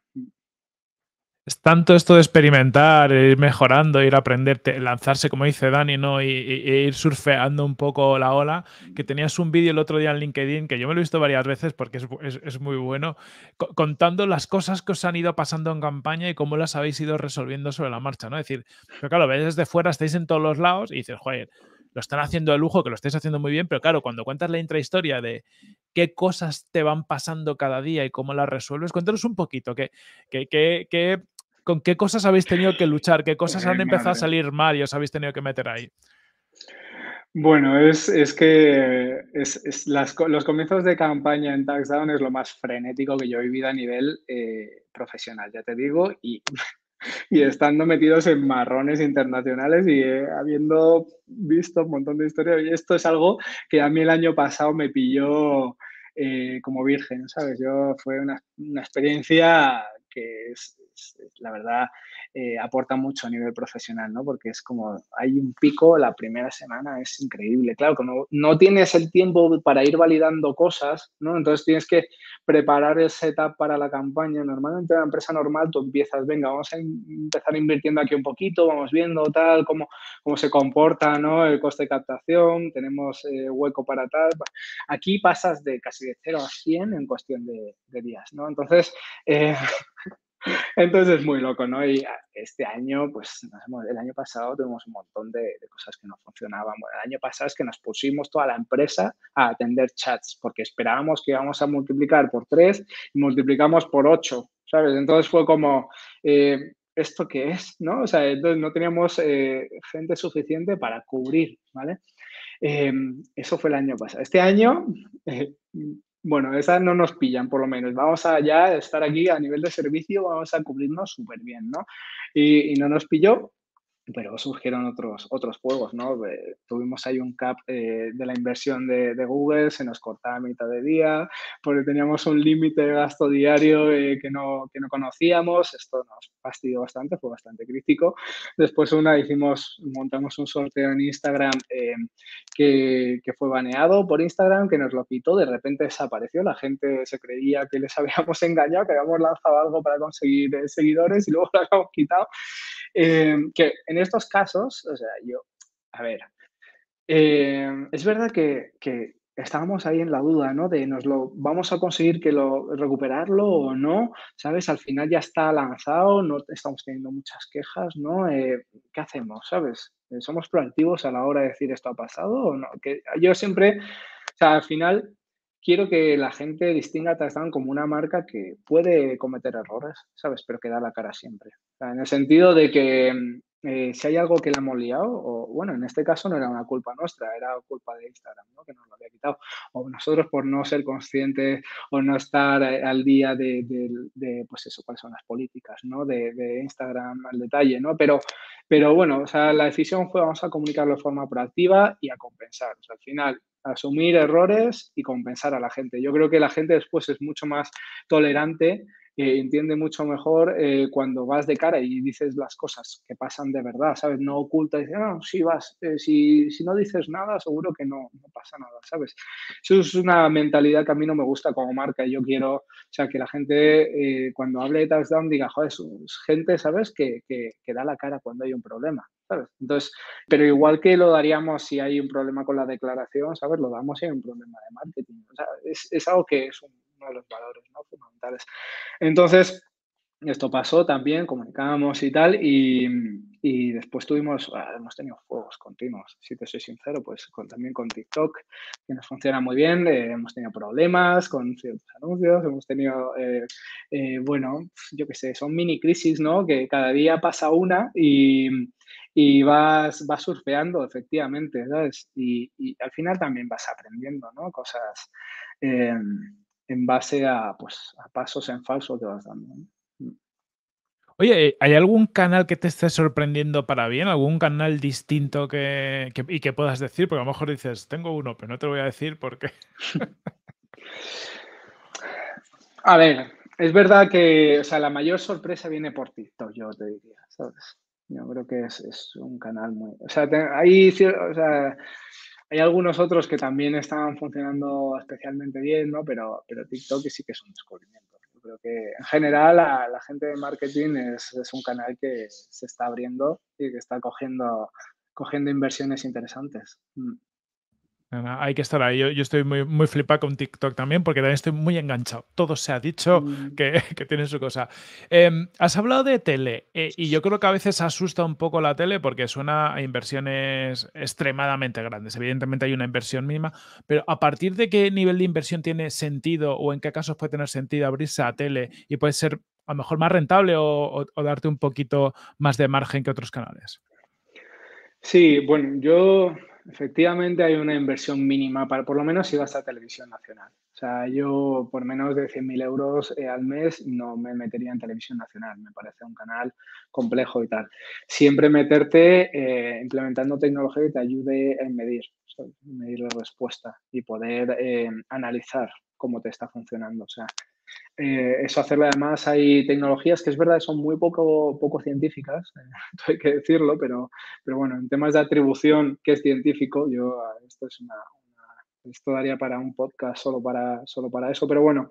Es tanto esto de experimentar, ir mejorando, ir a aprender, lanzarse, como dice Dani, ¿no? E ir surfeando un poco la ola, que tenías un vídeo el otro día en LinkedIn, que yo me lo he visto varias veces porque es muy bueno, contando las cosas que os han ido pasando en campaña y cómo las habéis ido resolviendo sobre la marcha, ¿no? Es decir, pero claro, ves desde fuera, estáis en todos los lados y dices, joder, lo están haciendo de lujo, que lo estáis haciendo muy bien, pero claro, cuando cuentas la intrahistoria de qué cosas te van pasando cada día y cómo las resuelves, cuéntanos un poquito, qué ¿con qué cosas habéis tenido que luchar? ¿Qué cosas han empezado a Madre. salir mal y os habéis tenido que meter ahí? Bueno, es que los comienzos de campaña en TaxDown es lo más frenético que yo he vivido a nivel profesional, ya te digo, y estando metidos en marrones internacionales y habiendo visto un montón de historias. Y esto es algo que a mí el año pasado me pilló como virgen, ¿sabes? Fue una experiencia que la verdad, aporta mucho a nivel profesional, ¿no? Porque es como, hay un pico, la primera semana es increíble. Claro, como no tienes el tiempo para ir validando cosas, ¿no? Entonces tienes que preparar el setup para la campaña. Normalmente en una empresa normal tú empiezas, venga, vamos a empezar invirtiendo aquí un poquito, vamos viendo tal, cómo se comporta, ¿no? El coste de captación, tenemos hueco para tal. Aquí pasas de casi de 0 a 100 en cuestión de días, ¿no? Eh, entonces es muy loco, ¿no? Y este año, pues el año pasado tuvimos un montón de cosas que no funcionaban. Bueno, el año pasado es que nos pusimos toda la empresa a atender chats porque esperábamos que íbamos a multiplicar por 3 y multiplicamos por 8, ¿sabes? Entonces fue como, ¿esto qué es? ¿No? O sea, entonces no teníamos gente suficiente para cubrir, ¿vale? Eso fue el año pasado. Este año, eh, bueno, esas no nos pillan, por lo menos. Vamos a ya estar aquí a nivel de servicio, vamos a cubrirnos súper bien, ¿no? Y no nos pilló, pero surgieron otros juegos, ¿no? Tuvimos ahí un cap de la inversión de Google, se nos cortaba a mitad de día, porque teníamos un límite de gasto diario que no conocíamos. Esto nos fastidió bastante, fue bastante crítico. Después montamos un sorteo en Instagram que fue baneado por Instagram, que nos lo quitó, de repente desapareció. La gente se creía que les habíamos engañado, que habíamos lanzado algo para conseguir seguidores y luego lo habíamos quitado. Que en estos casos, o sea, a ver, es verdad que estábamos ahí en la duda, ¿no? De vamos a conseguir recuperarlo o no, ¿sabes? Al final ya está lanzado, no estamos teniendo muchas quejas, ¿no? ¿Qué hacemos, sabes? ¿Somos proactivos a la hora de decir esto ha pasado o no? Que yo siempre, o sea, al final quiero que la gente distinga a Touchdown como una marca que puede cometer errores, ¿sabes? Pero que da la cara siempre. O sea, en el sentido de que si hay algo que le hemos liado, o bueno, en este caso no era una culpa nuestra, era culpa de Instagram, ¿no? Que nos lo había quitado. O nosotros por no ser conscientes o no estar al día pues eso, cuáles son las políticas, ¿no? De Instagram al detalle, ¿no? Pero bueno, o sea, la decisión fue vamos a comunicarlo de forma proactiva y a compensar. O sea, al final, asumir errores y compensar a la gente. Yo creo que la gente después es mucho más tolerante, entiende mucho mejor cuando vas de cara y dices las cosas que pasan de verdad, ¿sabes? No oculta y dices, no, sí vas, si no dices nada, seguro que no pasa nada, ¿sabes? Eso es una mentalidad que a mí no me gusta como marca. Yo quiero, o sea, que la gente cuando hable de touchdown diga, joder, es gente, ¿sabes? Que da la cara cuando hay un problema, ¿sabes? Entonces, pero igual que lo daríamos si hay un problema con la declaración, ¿sabes? Lo damos si hay un problema de marketing. O sea, es algo que es uno de los valores, ¿no? Fundamentales. Entonces, esto pasó también, comunicábamos y tal, y después hemos tenido fuegos continuos, si te soy sincero, pues también con TikTok, que nos funciona muy bien, hemos tenido problemas con ciertos anuncios, hemos tenido, bueno, yo qué sé, son mini crisis, ¿no? Que cada día pasa una y vas surfeando, efectivamente, ¿sabes? Y al final también vas aprendiendo, ¿no? Cosas eh, en base pues, a pasos en falso que vas dando, ¿no? Oye, ¿hay algún canal que te esté sorprendiendo para bien? ¿Algún canal distinto y que puedas decir? Porque a lo mejor dices, tengo uno, pero no te lo voy a decir porque A ver, es verdad que, o sea, la mayor sorpresa viene por TikTok, yo te diría, ¿sabes? Yo creo que es un canal muy... O sea, o sea, hay algunos otros que también están funcionando especialmente bien, ¿no? Pero TikTok sí que es un descubrimiento. Yo creo que en general la gente de marketing es un canal que se está abriendo y que está cogiendo inversiones interesantes. nada, hay que estar ahí. Yo estoy muy flipado con TikTok también porque también estoy muy enganchado. Todo se ha dicho Mm. que tiene su cosa. Has hablado de tele y yo creo que a veces asusta un poco la tele porque suena a inversiones extremadamente grandes. Evidentemente hay una inversión mínima, pero ¿a partir de qué nivel de inversión tiene sentido o en qué casos puede tener sentido abrirse a tele y puede ser a lo mejor más rentable o darte un poquito más de margen que otros canales? Sí, bueno, efectivamente hay una inversión mínima para, por lo menos si vas a televisión nacional. O sea, yo por menos de 100.000 euros al mes no me metería en televisión nacional. Me parece un canal complejo y tal. Siempre meterte implementando tecnología que te ayude a medir, ¿sabes? Medir la respuesta y poder analizar cómo te está funcionando. O sea, eso hacerlo además hay tecnologías que es verdad son muy poco científicas, hay que decirlo, pero bueno, en temas de atribución que es científico, esto es esto daría para un podcast solo para eso, pero bueno,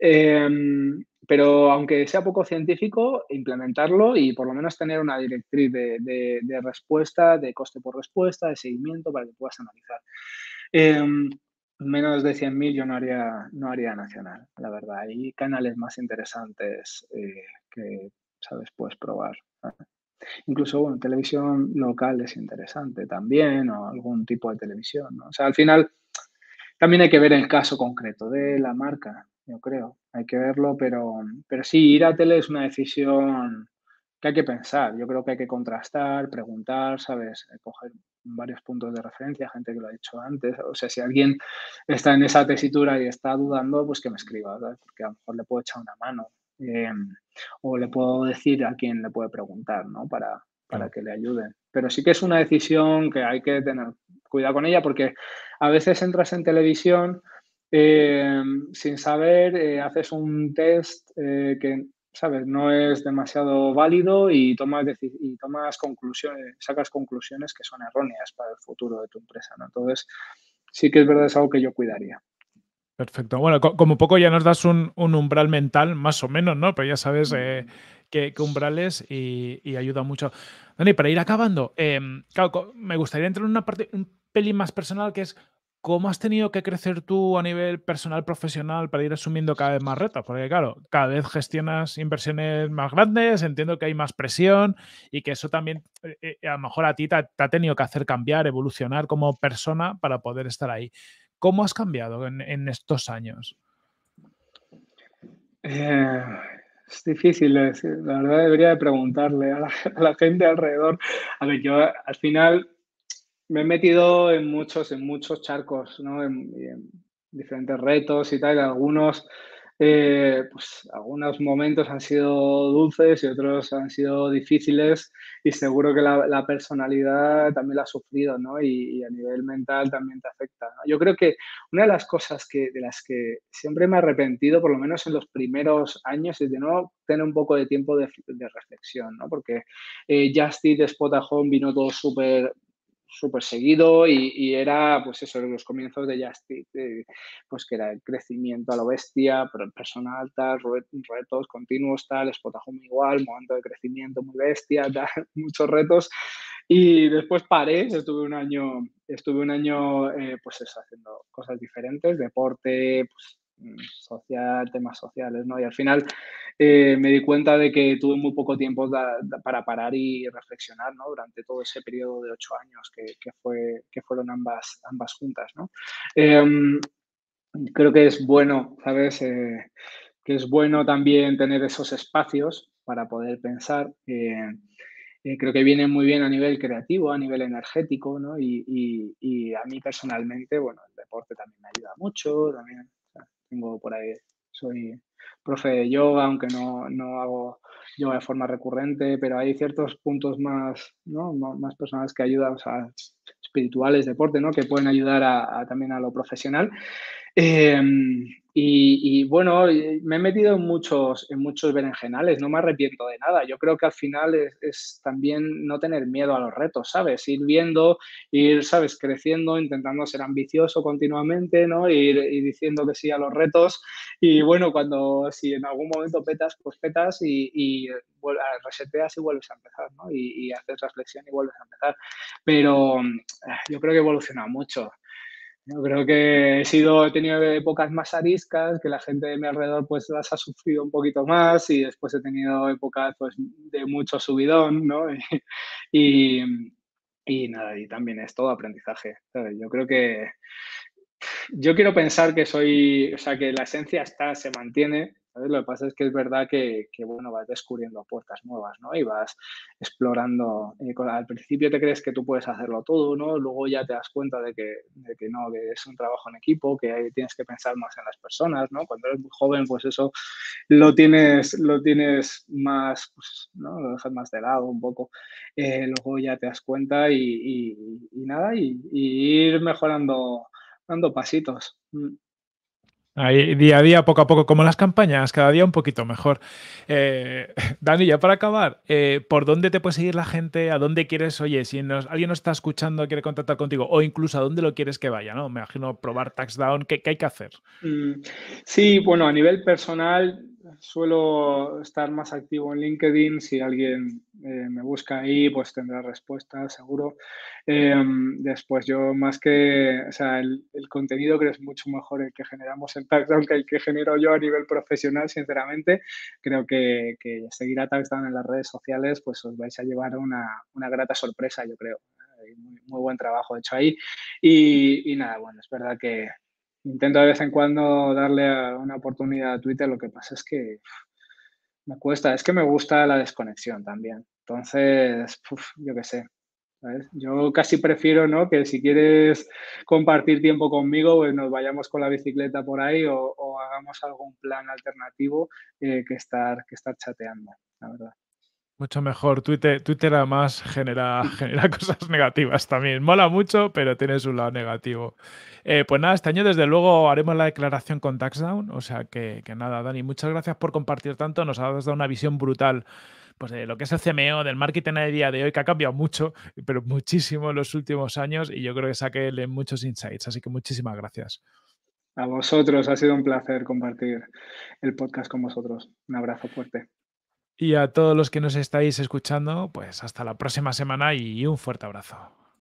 pero aunque sea poco científico, implementarlo y por lo menos tener una directriz de respuesta, de coste por respuesta, de seguimiento para que puedas analizar. Em, Menos de 100.000 yo no haría nacional, la verdad. Hay canales más interesantes que, ¿sabes? Puedes probar. Incluso, bueno, televisión local es interesante también, o algún tipo de televisión, ¿no? O sea, al final también hay que ver el caso concreto de la marca, yo creo. Hay que verlo, pero sí, ir a tele es una decisión que hay que pensar. Yo creo que hay que contrastar, preguntar, ¿sabes? Coger varios puntos de referencia, gente que lo ha dicho antes. O sea, si alguien está en esa tesitura y está dudando, pues que me escriba, ¿sabes? Porque a lo mejor le puedo echar una mano. O le puedo decir a quién le puede preguntar, ¿no? Para Claro. que le ayude. Pero sí que es una decisión que hay que tener cuidado con ella porque a veces entras en televisión sin saber, haces un test que, ¿sabes? No es demasiado válido y tomas conclusiones, sacas conclusiones que son erróneas para el futuro de tu empresa, ¿no? Entonces, sí que es verdad, es algo que yo cuidaría. Perfecto. Bueno, como poco ya nos das un umbral mental, más o menos, ¿no? Pero ya sabes qué umbrales y ayuda mucho. Dani, para ir acabando, claro, me gustaría entrar en una parte un pelín más personal, que es cómo has tenido que crecer tú a nivel personal, profesional, para ir asumiendo cada vez más retos. Porque, claro, cada vez gestionas inversiones más grandes, entiendo que hay más presión y que eso también, a lo mejor a ti te ha tenido que hacer cambiar, evolucionar como persona para poder estar ahí. ¿Cómo has cambiado en estos años? Eh, es difícil de decir, la verdad debería de preguntarle a la gente alrededor. A ver, yo al final me he metido en muchos charcos, ¿no? En diferentes retos y tal. Pues, algunos momentos han sido dulces y otros han sido difíciles y seguro que la personalidad también la ha sufrido, ¿no? Y a nivel mental también te afecta, ¿no? Yo creo que una de las cosas de las que siempre me he arrepentido, por lo menos en los primeros años, es de no tener un poco de tiempo de reflexión, ¿no? Porque Just Eat, Spot at Home vino todo súper seguido y era, pues eso, los comienzos de Just Eat, pues que era el crecimiento a lo bestia, personal, tal, retos continuos, tal, Spotahome igual, momento de crecimiento muy bestia, tal, muchos retos. Y después paré, estuve un año pues eso, haciendo cosas diferentes, deporte, pues, social, temas sociales, ¿no? Y al final me di cuenta de que tuve muy poco tiempo para parar y reflexionar, ¿no? Durante todo ese periodo de 8 años que fueron ambas juntas, ¿no? Em, Creo que es bueno, ¿sabes? Que es bueno también tener esos espacios para poder pensar. Creo que viene muy bien a nivel creativo, a nivel energético, ¿no? Y a mí personalmente, bueno, el deporte también me ayuda mucho, también, o sea, tengo por ahí, soy profe de yoga, aunque no hago yoga de forma recurrente, pero hay ciertos puntos más, ¿no? Más personales que ayudan, o sea, espirituales, deporte, ¿no? Que pueden ayudar también a lo profesional. Y bueno, me he metido en muchos berenjenales, no me arrepiento de nada. Yo creo que al final es también no tener miedo a los retos, ¿sabes? Ir viendo, ¿sabes? Creciendo, intentando ser ambicioso continuamente, ¿no? Ir diciendo que sí a los retos. Y bueno, si en algún momento petas, pues petas reseteas y vuelves a empezar, ¿no? Y haces reflexión y vuelves a empezar. Pero yo creo que he evolucionado mucho. Yo creo que he tenido épocas más ariscas, que la gente de mi alrededor pues las ha sufrido un poquito más y después he tenido épocas pues de mucho subidón, ¿no? Y, y nada, y también es todo aprendizaje, ¿sabes? Yo quiero pensar o sea, que la esencia se mantiene, ¿sabes? Lo que pasa es que es verdad que, bueno, vas descubriendo puertas nuevas, ¿no? Y vas explorando. Al principio te crees que tú puedes hacerlo todo, ¿no? Luego ya te das cuenta de que no, que es un trabajo en equipo, que ahí tienes que pensar más en las personas, ¿no? Cuando eres muy joven, pues eso lo tienes más, pues, ¿no? Lo dejas más de lado un poco. Luego ya te das cuenta y nada, y ir mejorando dando pasitos. Ahí, día a día, poco a poco, como las campañas, cada día un poquito mejor. Dani, ya para acabar, ¿por dónde te puede seguir la gente? ¿A dónde quieres? Oye, si alguien nos está escuchando, quiere contactar contigo, o incluso a dónde lo quieres que vaya, ¿no? Me imagino probar Taxdown, ¿qué hay que hacer? Mm, Sí, bueno, a nivel personal suelo estar más activo en LinkedIn. Si alguien me busca ahí, pues tendrá respuesta, seguro. Después yo más que, o sea, el contenido creo es mucho mejor el que generamos en Touchdown que el que genero yo a nivel profesional, sinceramente. Creo que seguir a Touchdown en las redes sociales, pues os vais a llevar una grata sorpresa, yo creo. Hay muy, muy buen trabajo hecho ahí. Y nada, bueno, es verdad que intento de vez en cuando darle una oportunidad a Twitter, lo que pasa es que me cuesta, es que me gusta la desconexión también. Entonces, yo qué sé, ¿sabes? Yo casi prefiero, ¿no? Que si quieres compartir tiempo conmigo, pues nos vayamos con la bicicleta por ahí o hagamos algún plan alternativo que estar chateando, la verdad. Mucho mejor. Twitter además genera cosas negativas también. Mola mucho, pero tiene su lado negativo. Pues nada, este año desde luego haremos la declaración con Taxdown. O sea que nada, Dani, muchas gracias por compartir tanto. Nos has dado una visión brutal pues, de lo que es el CMO, del marketing a día de hoy, que ha cambiado mucho, pero muchísimo en los últimos años. Y yo creo que saqué muchos insights. Así que muchísimas gracias. A vosotros, ha sido un placer compartir el podcast con vosotros. Un abrazo fuerte. Y a todos los que nos estáis escuchando, pues hasta la próxima semana y un fuerte abrazo.